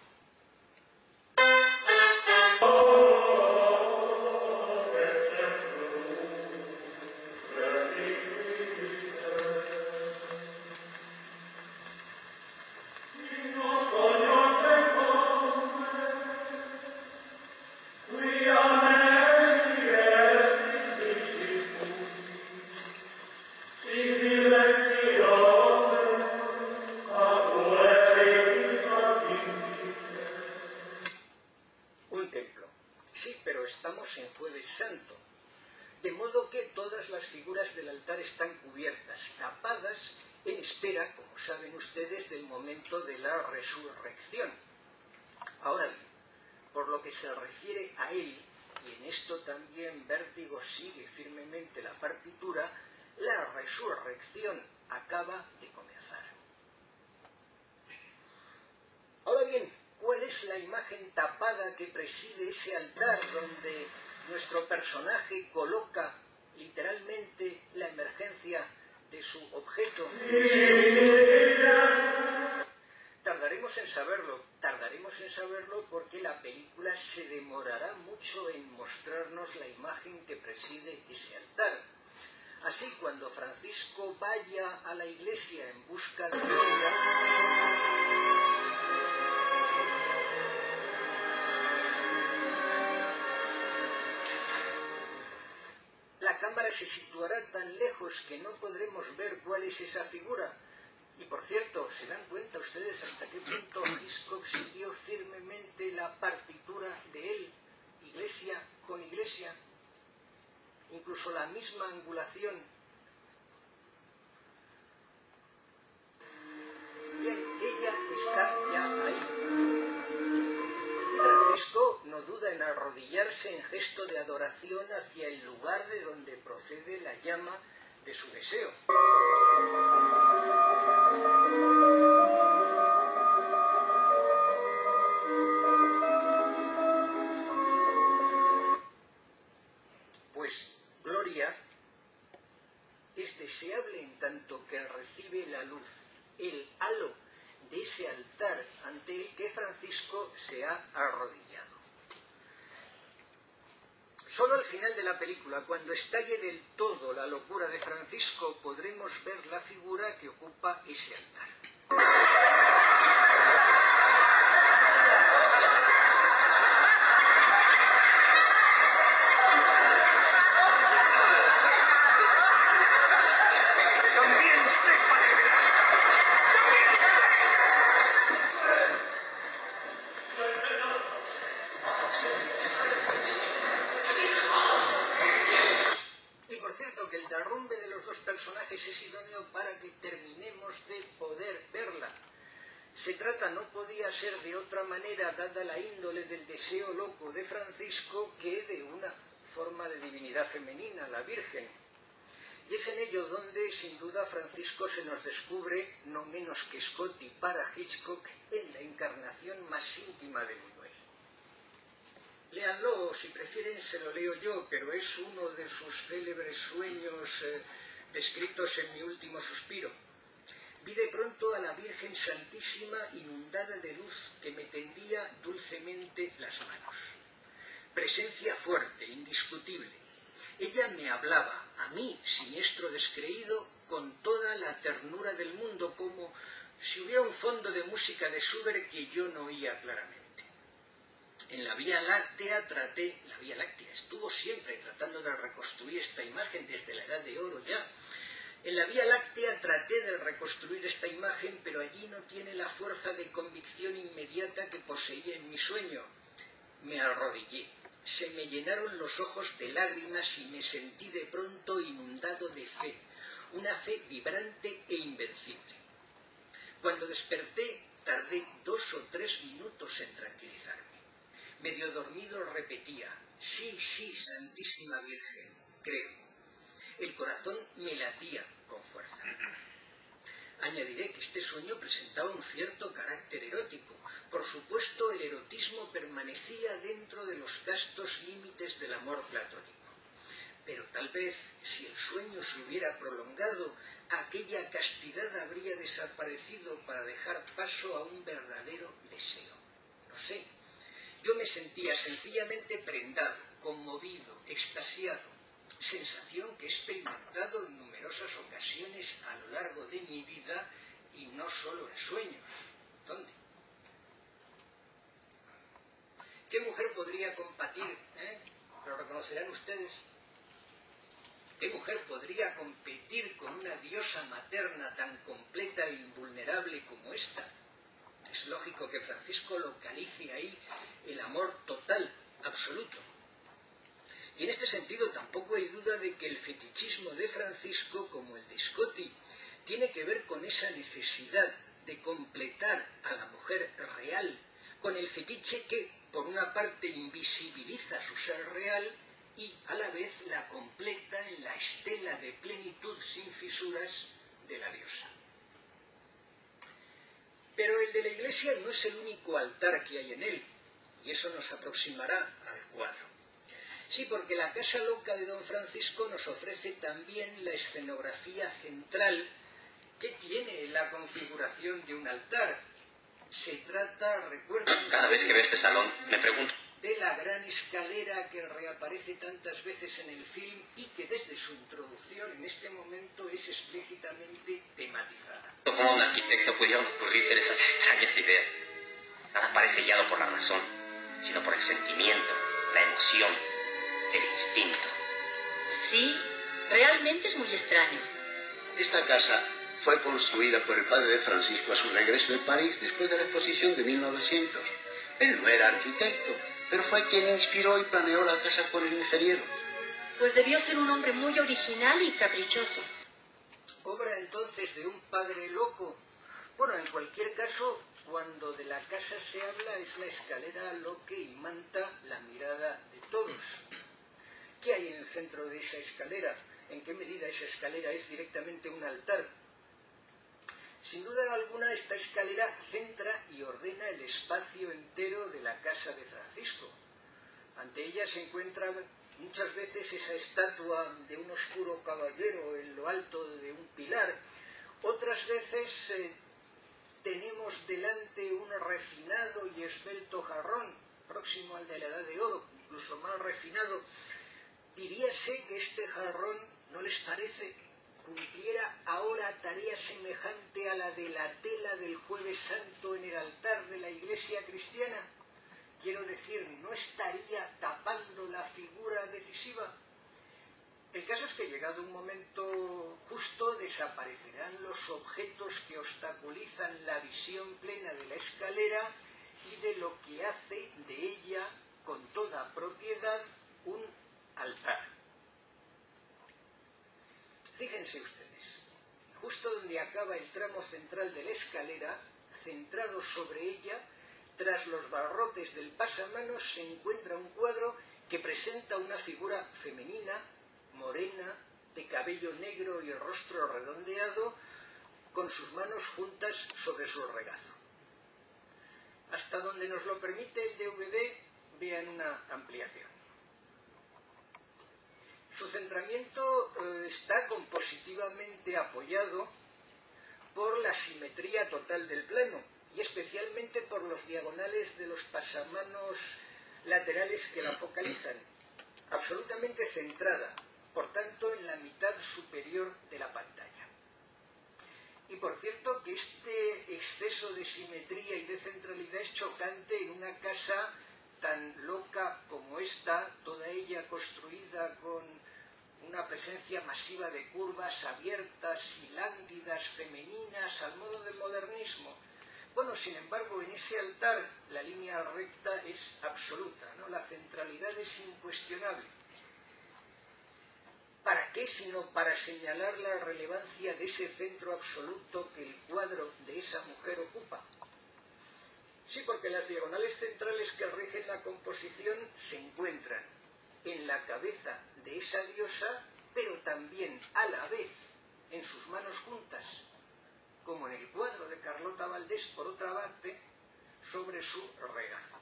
Santo, de modo que todas las figuras del altar están cubiertas, tapadas, en espera, como saben ustedes, del momento de la resurrección. Ahora bien, por lo que se refiere a él, y en esto también Vértigo sigue firmemente la partitura, la resurrección acaba de comenzar. Ahora bien, ¿cuál es la imagen tapada que preside ese altar donde nuestro personaje coloca literalmente la emergencia de su objeto? Tardaremos en saberlo, tardaremos en saberlo porque la película se demorará mucho en mostrarnos la imagen que preside ese altar. Así, cuando Francisco vaya a la iglesia en busca de Gloria, la cámara se situará tan lejos que no podremos ver cuál es esa figura. Y por cierto, ¿se dan cuenta ustedes hasta qué punto Hitchcock siguió firmemente la partitura de él, iglesia con iglesia? Incluso la misma angulación. Bien, ella está ya ahí. Y Francisco no duda en arrodillarse en gesto de adoración hacia el lugar de donde procede la llama de su deseo. Pues Gloria es deseable en tanto que recibe la luz, el halo de ese altar ante el que Francisco se ha arrodillado. Solo al final de la película, cuando estalle del todo la locura de Francisco, podremos ver la figura que ocupa ese altar. Personajes es idóneo para que terminemos de poder verla. Se trata, no podía ser de otra manera, dada la índole del deseo loco de Francisco, que de una forma de divinidad femenina, la Virgen. Y es en ello donde, sin duda, Francisco se nos descubre, no menos que Scotty para Hitchcock, en la encarnación más íntima de Buñuel. Léanlo, o si prefieren se lo leo yo, pero es uno de sus célebres sueños eh, descritos en Mi último suspiro. Vi de pronto a la Virgen Santísima inundada de luz que me tendía dulcemente las manos. Presencia fuerte, indiscutible. Ella me hablaba, a mí, siniestro descreído, con toda la ternura del mundo, como si hubiera un fondo de música de Schubert que yo no oía claramente. En la Vía Láctea traté, la Vía Láctea estuvo siempre tratando de reconstruir esta imagen desde la Edad de Oro ya. En la Vía Láctea traté de reconstruir esta imagen, pero allí no tiene la fuerza de convicción inmediata que poseía en mi sueño. Me arrodillé. Se me llenaron los ojos de lágrimas y me sentí de pronto inundado de fe, una fe vibrante e invencible. Cuando desperté, tardé dos o tres minutos en tranquilizarme. Medio dormido repetía, sí, sí, Santísima Virgen, creo. El corazón me latía con fuerza. Añadiré que este sueño presentaba un cierto carácter erótico. Por supuesto, el erotismo permanecía dentro de los castos límites del amor platónico. Pero tal vez, si el sueño se hubiera prolongado, aquella castidad habría desaparecido para dejar paso a un verdadero deseo. No sé. Yo me sentía sencillamente prendado, conmovido, extasiado, sensación que he experimentado en numerosas ocasiones a lo largo de mi vida y no solo en sueños. ¿Dónde? ¿Qué mujer podría competir? ¿Eh? ¿Lo reconocerán ustedes? ¿Qué mujer podría competir con una diosa materna tan completa e invulnerable como esta? Es lógico que Francisco localice ahí el amor total, absoluto. Y en este sentido tampoco hay duda de que el fetichismo de Francisco, como el de Scotti, tiene que ver con esa necesidad de completar a la mujer real, con el fetiche que, por una parte, invisibiliza su ser real y, a la vez, la completa en la estela de plenitud sin fisuras de la diosa. Pero el de la iglesia no es el único altar que hay en él, y eso nos aproximará al cuadro. Sí, porque la Casa Loca de don Francisco nos ofrece también la escenografía central que tiene la configuración de un altar. Se trata, recuerden, cada vez que veo este salón me pregunto de la gran escalera que reaparece tantas veces en el film y que desde su introducción en este momento es explícitamente tematizada. cómo un arquitecto pudieron ocurrirse esas extrañas ideas. Nada parece guiado por la razón, sino por el sentimiento, la emoción, el instinto. Sí, realmente es muy extraño. Esta casa fue construida por el padre de Francisco a su regreso de París después de la exposición de mil novecientos. Él no era arquitecto, pero fue quien inspiró y planeó la casa con el ingeniero. Pues debió ser un hombre muy original y caprichoso. Obra entonces de un padre loco. Bueno, en cualquier caso, cuando de la casa se habla, es la escalera lo que imanta la mirada de todos. ¿Qué hay en el centro de esa escalera? ¿En qué medida esa escalera es directamente un altar? Sin duda alguna, esta escalera centra y ordena el espacio entero de la casa de Francisco. Ante ella se encuentra muchas veces esa estatua de un oscuro caballero en lo alto de un pilar. Otras veces eh, tenemos delante un refinado y esbelto jarrón, próximo al de la Edad de Oro, incluso más refinado. Diríase que este jarrón, ¿no les parece?, cumpliera ahora tarea semejante a la de la tela del Jueves Santo en el altar de la Iglesia cristiana. Quiero decir, ¿no estaría tapando la figura decisiva? El caso es que, llegado un momento justo, desaparecerán los objetos que obstaculizan la visión plena de la escalera y de lo que hace de ella, con toda propiedad, un altar. Fíjense ustedes, justo donde acaba el tramo central de la escalera, centrado sobre ella, tras los barrotes del pasamanos, se encuentra un cuadro que presenta una figura femenina, morena, de cabello negro y rostro redondeado, con sus manos juntas sobre su regazo. Hasta donde nos lo permite el D V D, vean una ampliación. Su centramiento eh, está compositivamente apoyado por la simetría total del plano y especialmente por los diagonales de los pasamanos laterales que la focalizan, absolutamente centrada, por tanto, en la mitad superior de la pantalla. Y por cierto que este exceso de simetría y de centralidad es chocante en una casa tan loca como esta, toda ella construida con una presencia masiva de curvas abiertas y lánguidas femeninas al modo del modernismo. Bueno, Bueno, sin embargo, en ese altar la línea recta es absoluta, ¿no? La centralidad es incuestionable. ¿Para qué? Sino para señalar la relevancia de ese centro absoluto que el cuadro de esa mujer ocupa. Sí, porque las diagonales centrales que rigen la composición se encuentran en la cabeza de esa diosa, pero también a la vez en sus manos juntas, como en el cuadro de Carlota Valdés, por otra parte, sobre su regazo.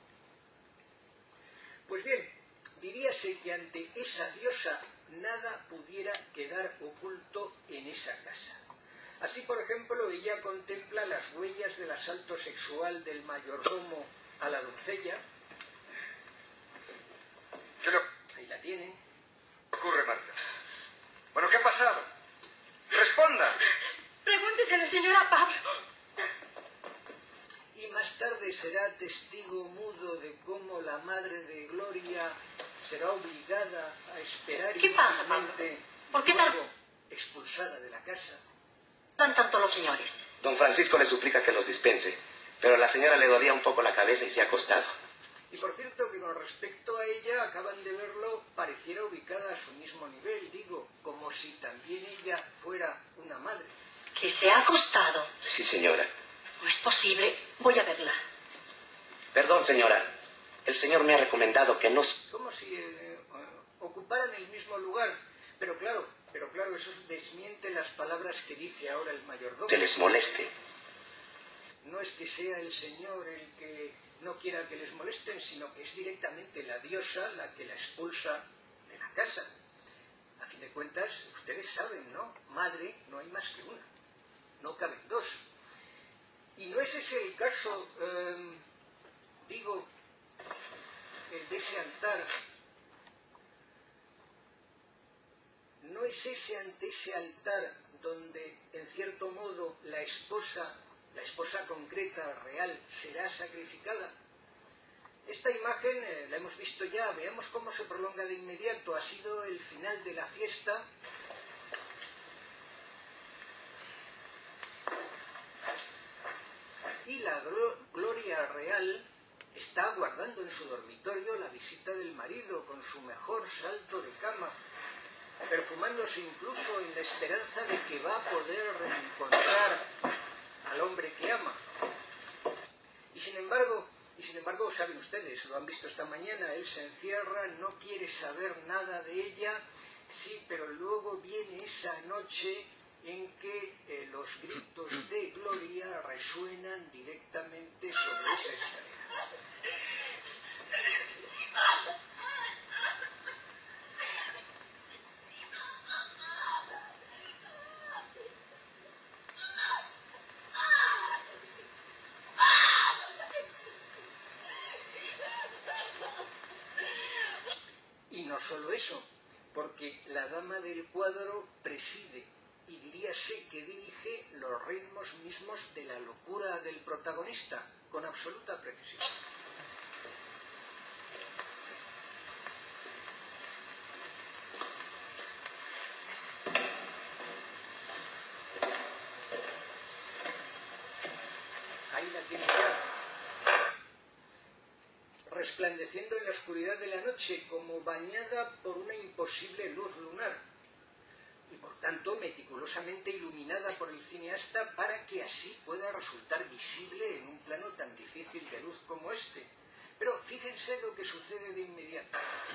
Pues bien, diríase que ante esa diosa nada pudiera quedar oculto en esa casa. Así, por ejemplo, ella contempla las huellas del asalto sexual del mayordomo a la doncella. ¿Qué le Ahí la tienen. ocurre, Marta? Bueno, ¿qué ha pasado? ¡Responda! Pregúnteselo, señora Pablo. Y más tarde será testigo mudo de cómo la madre de Gloria será obligada a esperar ¿Qué pasa, inútilmente, ¿Por qué luego expulsada de la casa. tardan tanto los señores? Don Francisco le suplica que los dispense, pero a la señora le dolía un poco la cabeza y se ha acostado. Y por cierto que con respecto a ella, acaban de verlo, pareciera ubicada a su mismo nivel, digo, como si también ella fuera una madre. ¿Que se ha acostado? Sí, señora. No es posible. Voy a verla. Perdón, señora. El señor me ha recomendado que no... Como si eh, ocuparan el mismo lugar. Pero claro, pero claro, eso desmiente las palabras que dice ahora el mayordomo. se les moleste. No es que sea el señor el que no quiera que les molesten, sino que es directamente la diosa la que la expulsa de la casa. A fin de cuentas, ustedes saben, ¿no? Madre no hay más que una. No caben dos. Y no es ese el caso, eh, digo, el de ese altar. No es ese ante ese altar donde, en cierto modo, la esposa, la esposa concreta, real, será sacrificada. Esta imagen eh, la hemos visto ya, veamos cómo se prolonga de inmediato. Ha sido el final de la fiesta. Y la Gloria real está aguardando en su dormitorio la visita del marido con su mejor salto de cama, perfumándose incluso en la esperanza de que va a poder reencontrar al hombre que ama. Y sin embargo, y sin embargo, saben ustedes, lo han visto esta mañana, él se encierra, no quiere saber nada de ella, sí, pero luego viene esa noche en que eh, los gritos de Gloria resuenan directamente sobre esa escalera. Y no solo eso, porque la dama del cuadro preside y diríase que dirige los ritmos mismos de la locura del protagonista, con absoluta precisión. Ahí la tiene ya, resplandeciendo en la oscuridad de la noche, como bañada por una imposible luz lunar, y por tanto meticulosamente iluminada por el cineasta para que así pueda resultar visible en un plano tan difícil de luz como este. Pero fíjense lo que sucede de inmediato.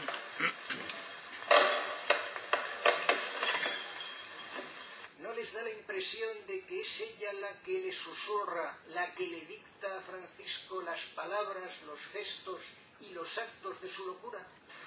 ¿No les da la impresión de que es ella la que le susurra, la que le dicta a Francisco las palabras, los gestos y los actos de su locura?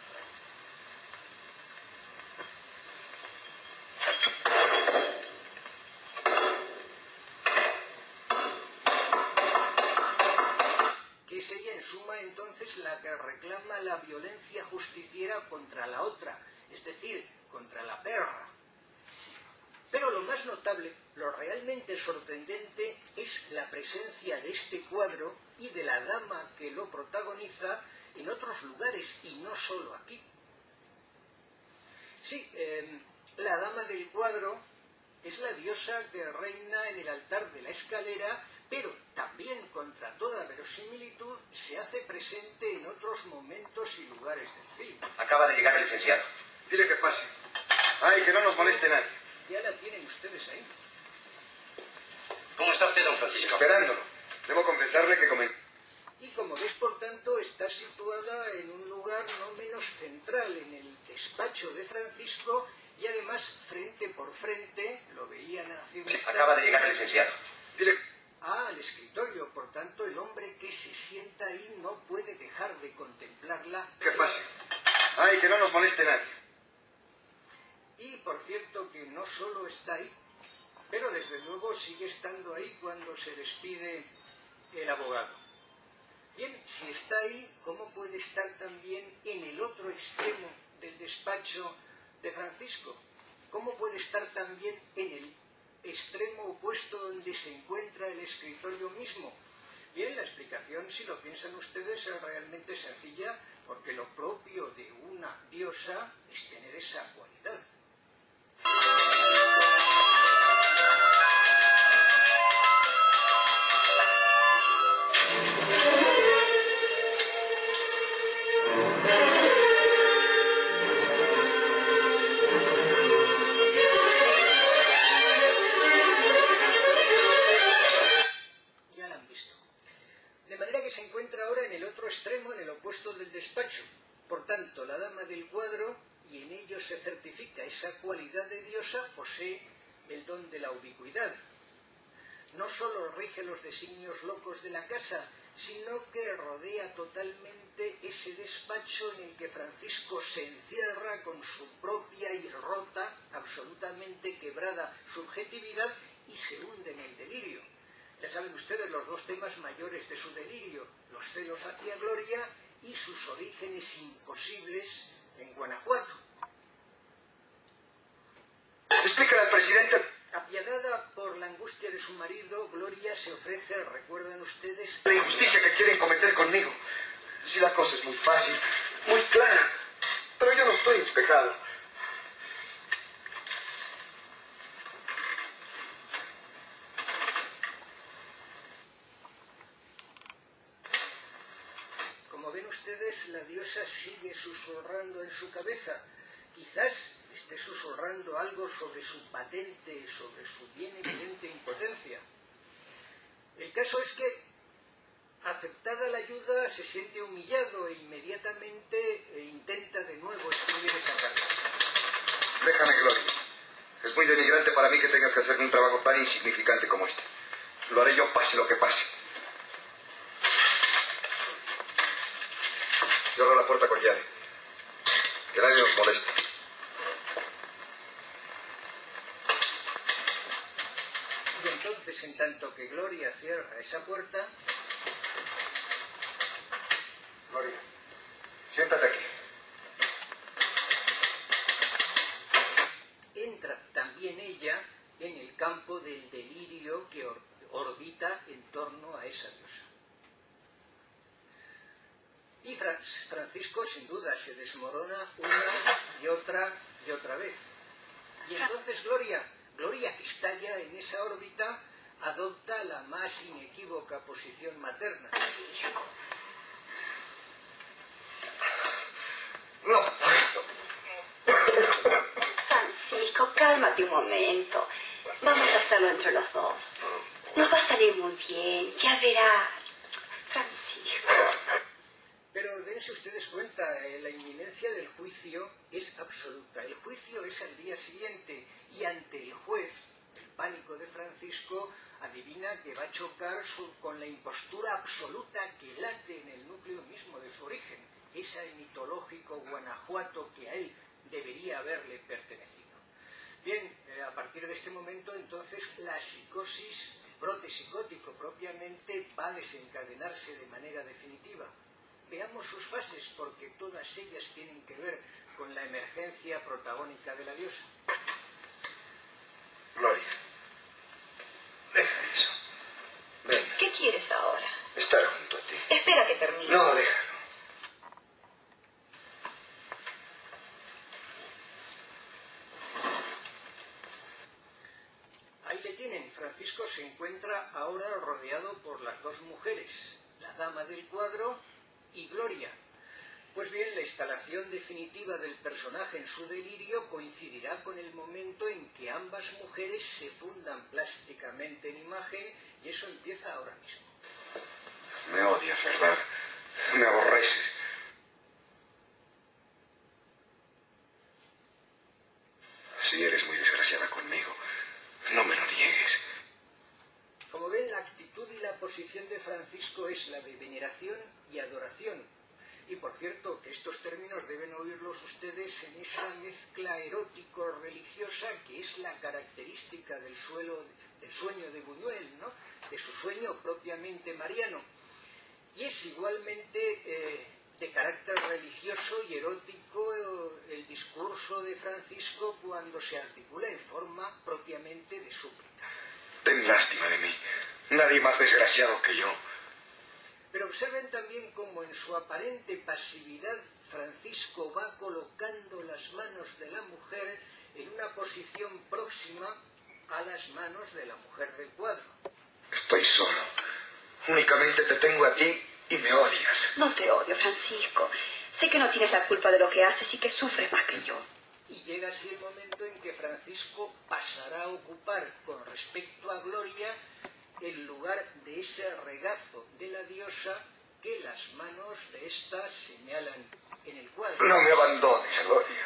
Que es ella en suma entonces la que reclama la violencia justiciera contra la otra, es decir, contra la perra. Pero lo más notable, lo realmente sorprendente, es la presencia de este cuadro y de la dama que lo protagoniza en otros lugares y no solo aquí. Sí, eh, la dama del cuadro es la diosa que reina en el altar de la escalera, pero también, contra toda verosimilitud, se hace presente en otros momentos y lugares del film. Acaba de llegar el licenciado. Dile que pase. Ay, que no nos moleste nadie. Ya la tienen ustedes ahí. ¿Cómo está usted, don Francisco? Esperándolo. Debo confesarle que comenté. Y como ves, por tanto, está situada en un lugar no menos central, en el despacho de Francisco, y además, frente por frente, lo veían hace un instante. Acaba de llegar el licenciado. Dile. Ah, al escritorio. Por tanto, el hombre que se sienta ahí no puede dejar de contemplarla. Que pase. Ay, que no nos moleste nadie. Y, por cierto, que no solo está ahí, pero desde luego sigue estando ahí cuando se despide el abogado. Bien, si está ahí, ¿cómo puede estar también en el otro extremo del despacho de Francisco? ¿Cómo puede estar también en el extremo opuesto donde se encuentra el escritorio mismo? Bien, la explicación, si lo piensan ustedes, es realmente sencilla, porque lo propio de una diosa es tener esa cualidad. Ya la han visto. De manera que se encuentra ahora en el otro extremo, en el opuesto del despacho. Por tanto, la dama del cuadro, y en ello se certifica esa cualidad de diosa, posee el don de la ubicuidad. No solo rige los designios locos de la casa, sino que rodea totalmente ese despacho en el que Francisco se encierra con su propia y rota, absolutamente quebrada subjetividad, y se hunde en el delirio. Ya saben ustedes los dos temas mayores de su delirio, los celos hacia Gloria y sus orígenes imposibles en Guanajuato. Explícale al presidente. Apiadada por la angustia de su marido, Gloria se ofrece, recuerdan ustedes, La injusticia que quieren cometer conmigo. Si la cosa es muy fácil, muy clara. Pero yo no estoy en su pecado. como ven ustedes, la diosa sigue susurrando en su cabeza. Quizás esté susurrando algo sobre su patente, sobre su bien evidente impotencia. El caso es que, aceptada la ayuda, se siente humillado e inmediatamente intenta de nuevo escribir esa carta. Déjame, Gloria. Es muy denigrante para mí que tengas que hacer un trabajo tan insignificante como este. Lo haré yo pase lo que pase. Cierro la puerta con llave. Que nadie nos moleste. Y entonces, en tanto que Gloria cierra esa puerta... Gloria, siéntate aquí. entra también ella en el campo del delirio que or orbita en torno a esa diosa. Y Fra Francisco, sin duda, se desmorona una y otra y otra vez. Y entonces Gloria, Gloria, que está ya en esa órbita, adopta la más inequívoca posición materna. No. Francisco, cálmate un momento. Vamos a hacerlo entre los dos. Nos va a salir muy bien, ya verás. Francisco. Pero dense ustedes cuenta, eh, la inminencia del juicio es absoluta. El juicio es al día siguiente y ante el juez, el pánico de Francisco adivina que va a chocar su, con la impostura absoluta que late en el núcleo mismo de su origen, ese mitológico Guanajuato que a él debería haberle pertenecido. Bien, eh, a partir de este momento, entonces, la psicosis, el brote psicótico propiamente, va a desencadenarse de manera definitiva. Veamos sus fases, porque todas ellas tienen que ver con la emergencia protagónica de la diosa. Gloria, deja eso. Ven. ¿Qué quieres ahora? Estar junto a ti. Espera que termine. No, déjalo. tienen, Francisco se encuentra ahora rodeado por las dos mujeres, la dama del cuadro y Gloria. Pues bien, la instalación definitiva del personaje en su delirio coincidirá con el momento en que ambas mujeres se fundan plásticamente en imagen, y eso empieza ahora mismo. Me odias, ¿verdad? Me aborreces. Sí, eres muy desgraciada conmigo. No me lo niegues. Como ven, la actitud y la posición de Francisco es la de veneración y adoración. Y por cierto, que estos términos deben oírlos ustedes en esa mezcla erótico-religiosa que es la característica del, suelo, del sueño de Buñuel, ¿no? De su sueño propiamente mariano. Y es igualmente eh, de carácter religioso y erótico eh, el discurso de Francisco cuando se articula en forma propiamente de súplica. Ten lástima de mí. Nadie más desgraciado que yo. Pero observen también cómo en su aparente pasividad Francisco va colocando las manos de la mujer en una posición próxima a las manos de la mujer del cuadro. Estoy solo. Únicamente te tengo a ti y me odias. No te odio, Francisco. Sé que no tienes la culpa de lo que haces y que sufres más que yo. Y llega así el momento en que Francisco pasará a ocupar con respecto a Gloria el lugar de ese regazo de la diosa que las manos de ésta señalan en el cuadro. No me abandones, Gloria.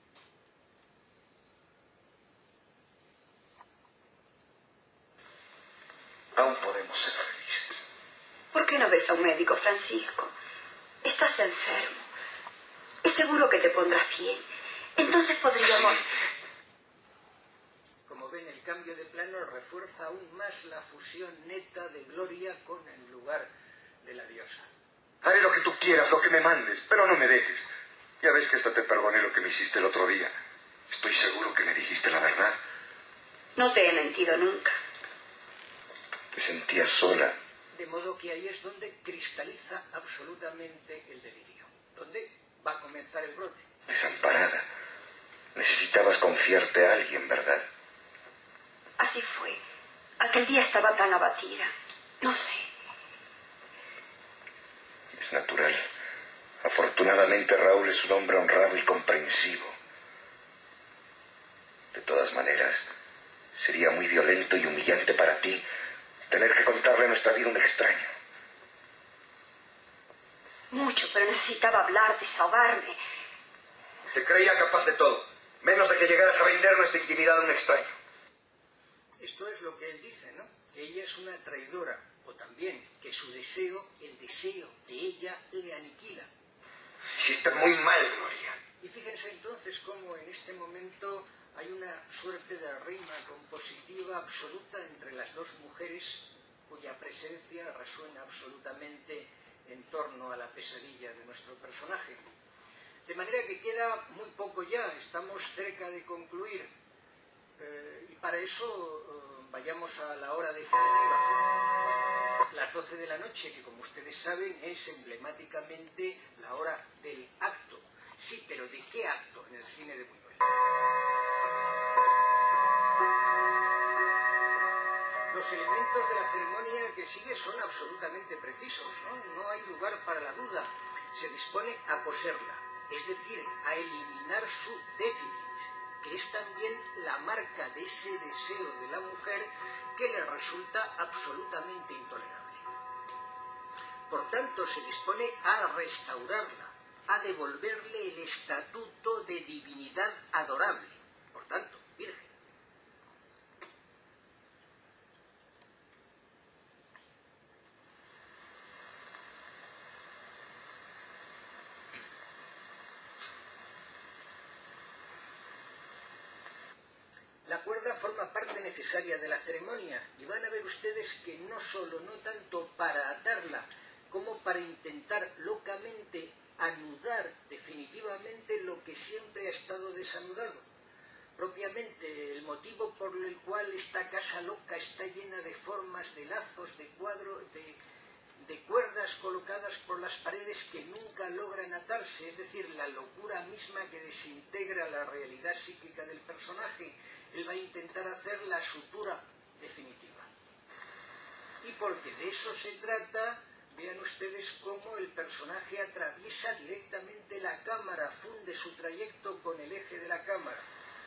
Aún podemos ser felices. ¿Por qué no ves a un médico, Francisco? Estás enfermo. Es seguro que te pondrás bien. Entonces podríamos... Como ven, el cambio de plano refuerza aún más la fusión neta de Gloria con el lugar de la diosa. Haré lo que tú quieras, lo que me mandes, pero no me dejes. Ya ves que hasta te perdoné lo que me hiciste el otro día. Estoy seguro que me dijiste la verdad. No te he mentido nunca. Te sentías sola. De modo que ahí es donde cristaliza absolutamente el delirio. Donde va a comenzar el brote. Desamparada. Necesitabas confiarte a alguien, ¿verdad? Así fue. Aquel día estaba tan abatida. No sé. Es natural. Afortunadamente Raúl es un hombre honrado y comprensivo. De todas maneras, sería muy violento y humillante para ti tener que contarle nuestra vida a un extraño. Mucho, pero necesitaba hablar, desahogarme. Te creía capaz de todo, menos de que llegaras a vender nuestra intimidad a un extraño. Esto es lo que él dice, ¿no? Que ella es una traidora, o también que su deseo, el deseo de ella, le aniquila. Hiciste muy mal, Gloria. Y fíjense entonces cómo en este momento hay una suerte de rima compositiva absoluta entre las dos mujeres cuya presencia resuena absolutamente en torno a la pesadilla de nuestro personaje. De manera que queda muy poco ya, estamos cerca de concluir. Eh, y para eso eh, vayamos a la hora definitiva. Las doce de la noche, que como ustedes saben es emblemáticamente la hora del acto. Sí, pero ¿de qué acto en el cine de Buñuel? Los elementos de la ceremonia que sigue son absolutamente precisos, ¿no? No hay lugar para la duda. Se dispone a coserla, es decir, a eliminar su déficit, que es también la marca de ese deseo de la mujer que le resulta absolutamente intolerable. Por tanto, se dispone a restaurarla, a devolverle el estatuto de divinidad adorable, por tanto, virgen. La cuerda forma parte necesaria de la ceremonia y van a ver ustedes que no solo, no tanto para atarla, como para intentar locamente anudar definitivamente lo que siempre ha estado desanudado. Propiamente el motivo por el cual esta casa loca está llena de formas, de lazos, de cuadros, de, de cuerdas colocadas por las paredes que nunca logran atarse, es decir, la locura misma que desintegra la realidad psíquica del personaje. Él va a intentar hacer la sutura definitiva. Y porque de eso se trata, vean ustedes cómo el personaje atraviesa directamente la cámara, funde su trayecto con el eje de la cámara.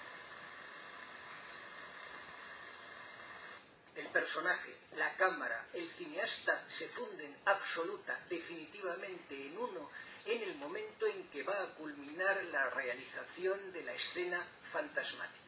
El personaje, la cámara, el cineasta se funden absoluta, definitivamente en uno, en el momento en que va a culminar la realización de la escena fantasmática.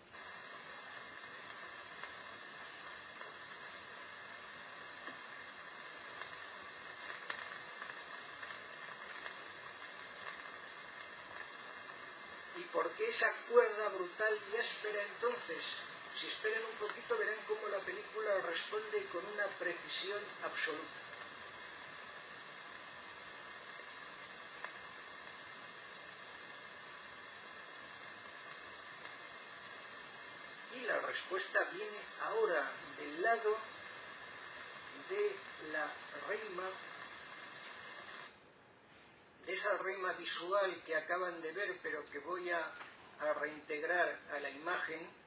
¿Y por qué esa cuerda brutal y áspera entonces? Si esperan un poquito verán cómo la película responde con una precisión absoluta. Y la respuesta viene ahora del lado de la rima, de esa rima visual que acaban de ver, pero que voy a, a reintegrar a la imagen.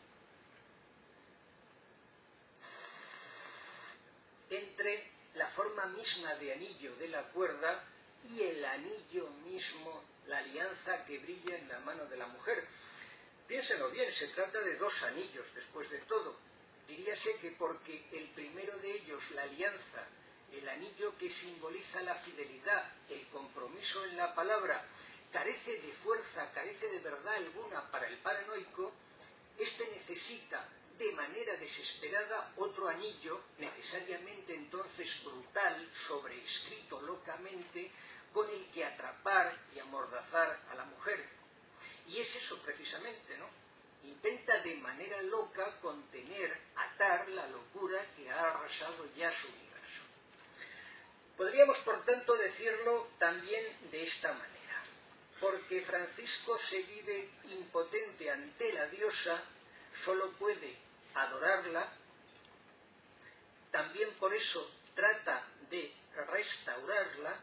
Entre la forma misma de anillo de la cuerda y el anillo mismo, la alianza que brilla en la mano de la mujer. Piénsenlo bien, se trata de dos anillos, después de todo. Diríase que porque el primero de ellos, la alianza, el anillo que simboliza la fidelidad, el compromiso en la palabra, carece de fuerza, carece de verdad alguna para el paranoico, este necesita de manera desesperada otro anillo, necesariamente entonces brutal, sobreescrito locamente, con el que atrapar y amordazar a la mujer. Y es eso precisamente, ¿no? Intenta de manera loca contener, atar la locura que ha arrasado ya su universo. Podríamos, por tanto, decirlo también de esta manera. Porque Francisco se vive impotente ante la diosa, solo puede adorarla, también por eso trata de restaurarla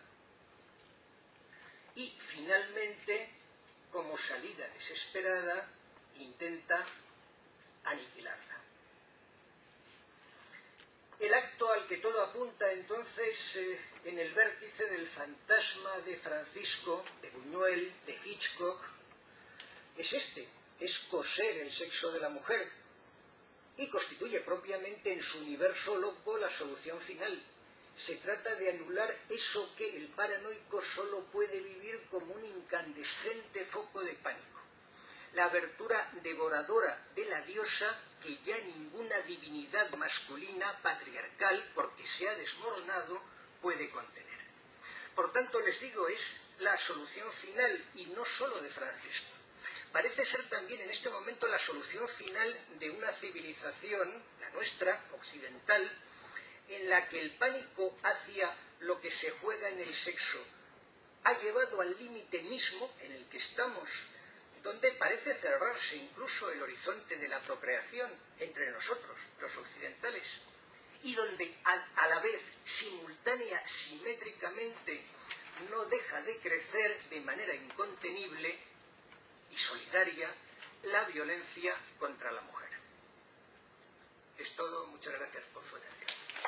y finalmente, como salida desesperada, intenta aniquilarla. El acto al que todo apunta entonces eh, en el vértice del fantasma de Francisco, de Buñuel, de Hitchcock, es este, es coser el sexo de la mujer, y constituye propiamente en su universo loco la solución final. Se trata de anular eso que el paranoico solo puede vivir como un incandescente foco de pánico. La abertura devoradora de la diosa que ya ninguna divinidad masculina patriarcal, porque se ha desmoronado, puede contener. Por tanto, les digo, es la solución final, y no solo de Francisco. Parece ser también en este momento la solución final de una civilización, la nuestra, occidental, en la que el pánico hacia lo que se juega en el sexo ha llevado al límite mismo en el que estamos, donde parece cerrarse incluso el horizonte de la procreación entre nosotros, los occidentales, y donde a, a la vez, simultánea, simétricamente, no deja de crecer de manera incontenible y solidaria la violencia contra la mujer. Es todo, muchas gracias por su atención.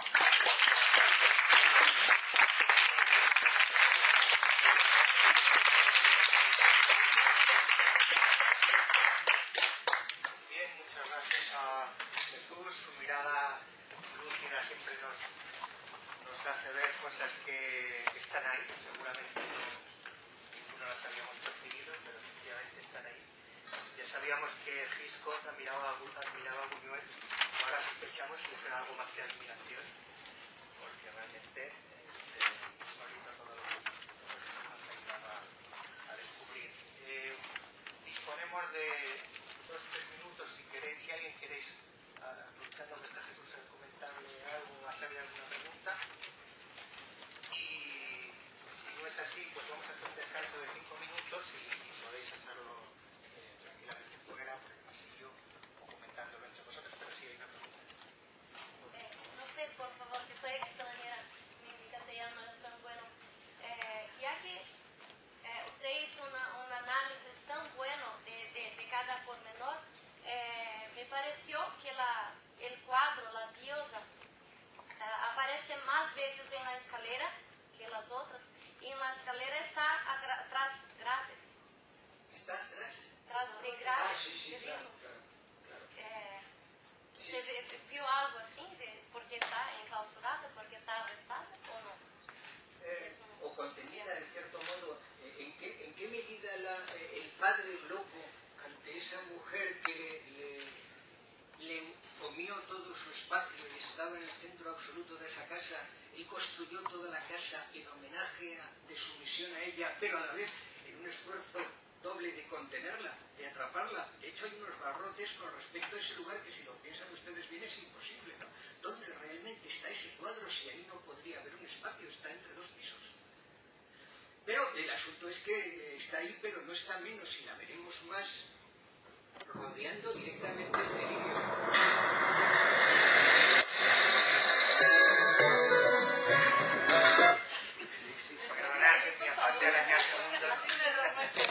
Bien, muchas gracias a Jesús, su mirada lúcida siempre nos, nos hace ver cosas que, que están ahí, seguramente no, no las habíamos percibido, pero efectivamente están ahí. Ya sabíamos que Hitchcock admiraba, admiraba a Buñuel, ahora sospechamos si eso era algo más que admiración, porque realmente es eh, insólito todo lo que nos ayudaba a descubrir. Eh, disponemos de dos o tres minutos si queréis, si alguien queréis, aprovechando que está Jesús, comentarle algo, hacerle alguna pregunta. Y si no es así, pues vamos a hacer un descanso de cinco minutos y, y podéis hacerlo eh, tranquilamente fuera, por el pasillo, o comentándolo entre vosotros, pero sí hay una pregunta. Eh, no sé, por favor, que soy extranjera, mi, mi castellano no es tan bueno. Eh, ya que eh, usted hizo una, un análisis tan bueno de, de, de cada pormenor, curiosa. Uh, aparece más veces en la escalera que las otras. Y en la escalera está atrás grades. ¿Está atrás? Tras de grades. Ah, sí, sí, de claro, ritmo. claro, claro. Eh, Sí. ¿Se vio algo así? De ¿por qué está enclausurada? ¿Por qué está arrestada? ¿O no? Eh, o conteniera, de cierto modo, eh, ¿en, qué, en qué medida la, eh, el padre loco, ante esa mujer que le, le comió todo su espacio y estaba en el centro absoluto de esa casa, y construyó toda la casa en homenaje a, de sumisión a ella, pero a la vez en un esfuerzo doble de contenerla, de atraparla? De hecho, hay unos barrotes con respecto a ese lugar que, si lo piensan ustedes bien, es imposible, ¿no? ¿Dónde realmente está ese cuadro si ahí no podría haber un espacio? Está entre dos pisos. Pero el asunto es que está ahí, pero no está menos, y la veremos más rodeando directamente el delirio. Sí, sí, perdonar que mi afán de arañar segundos.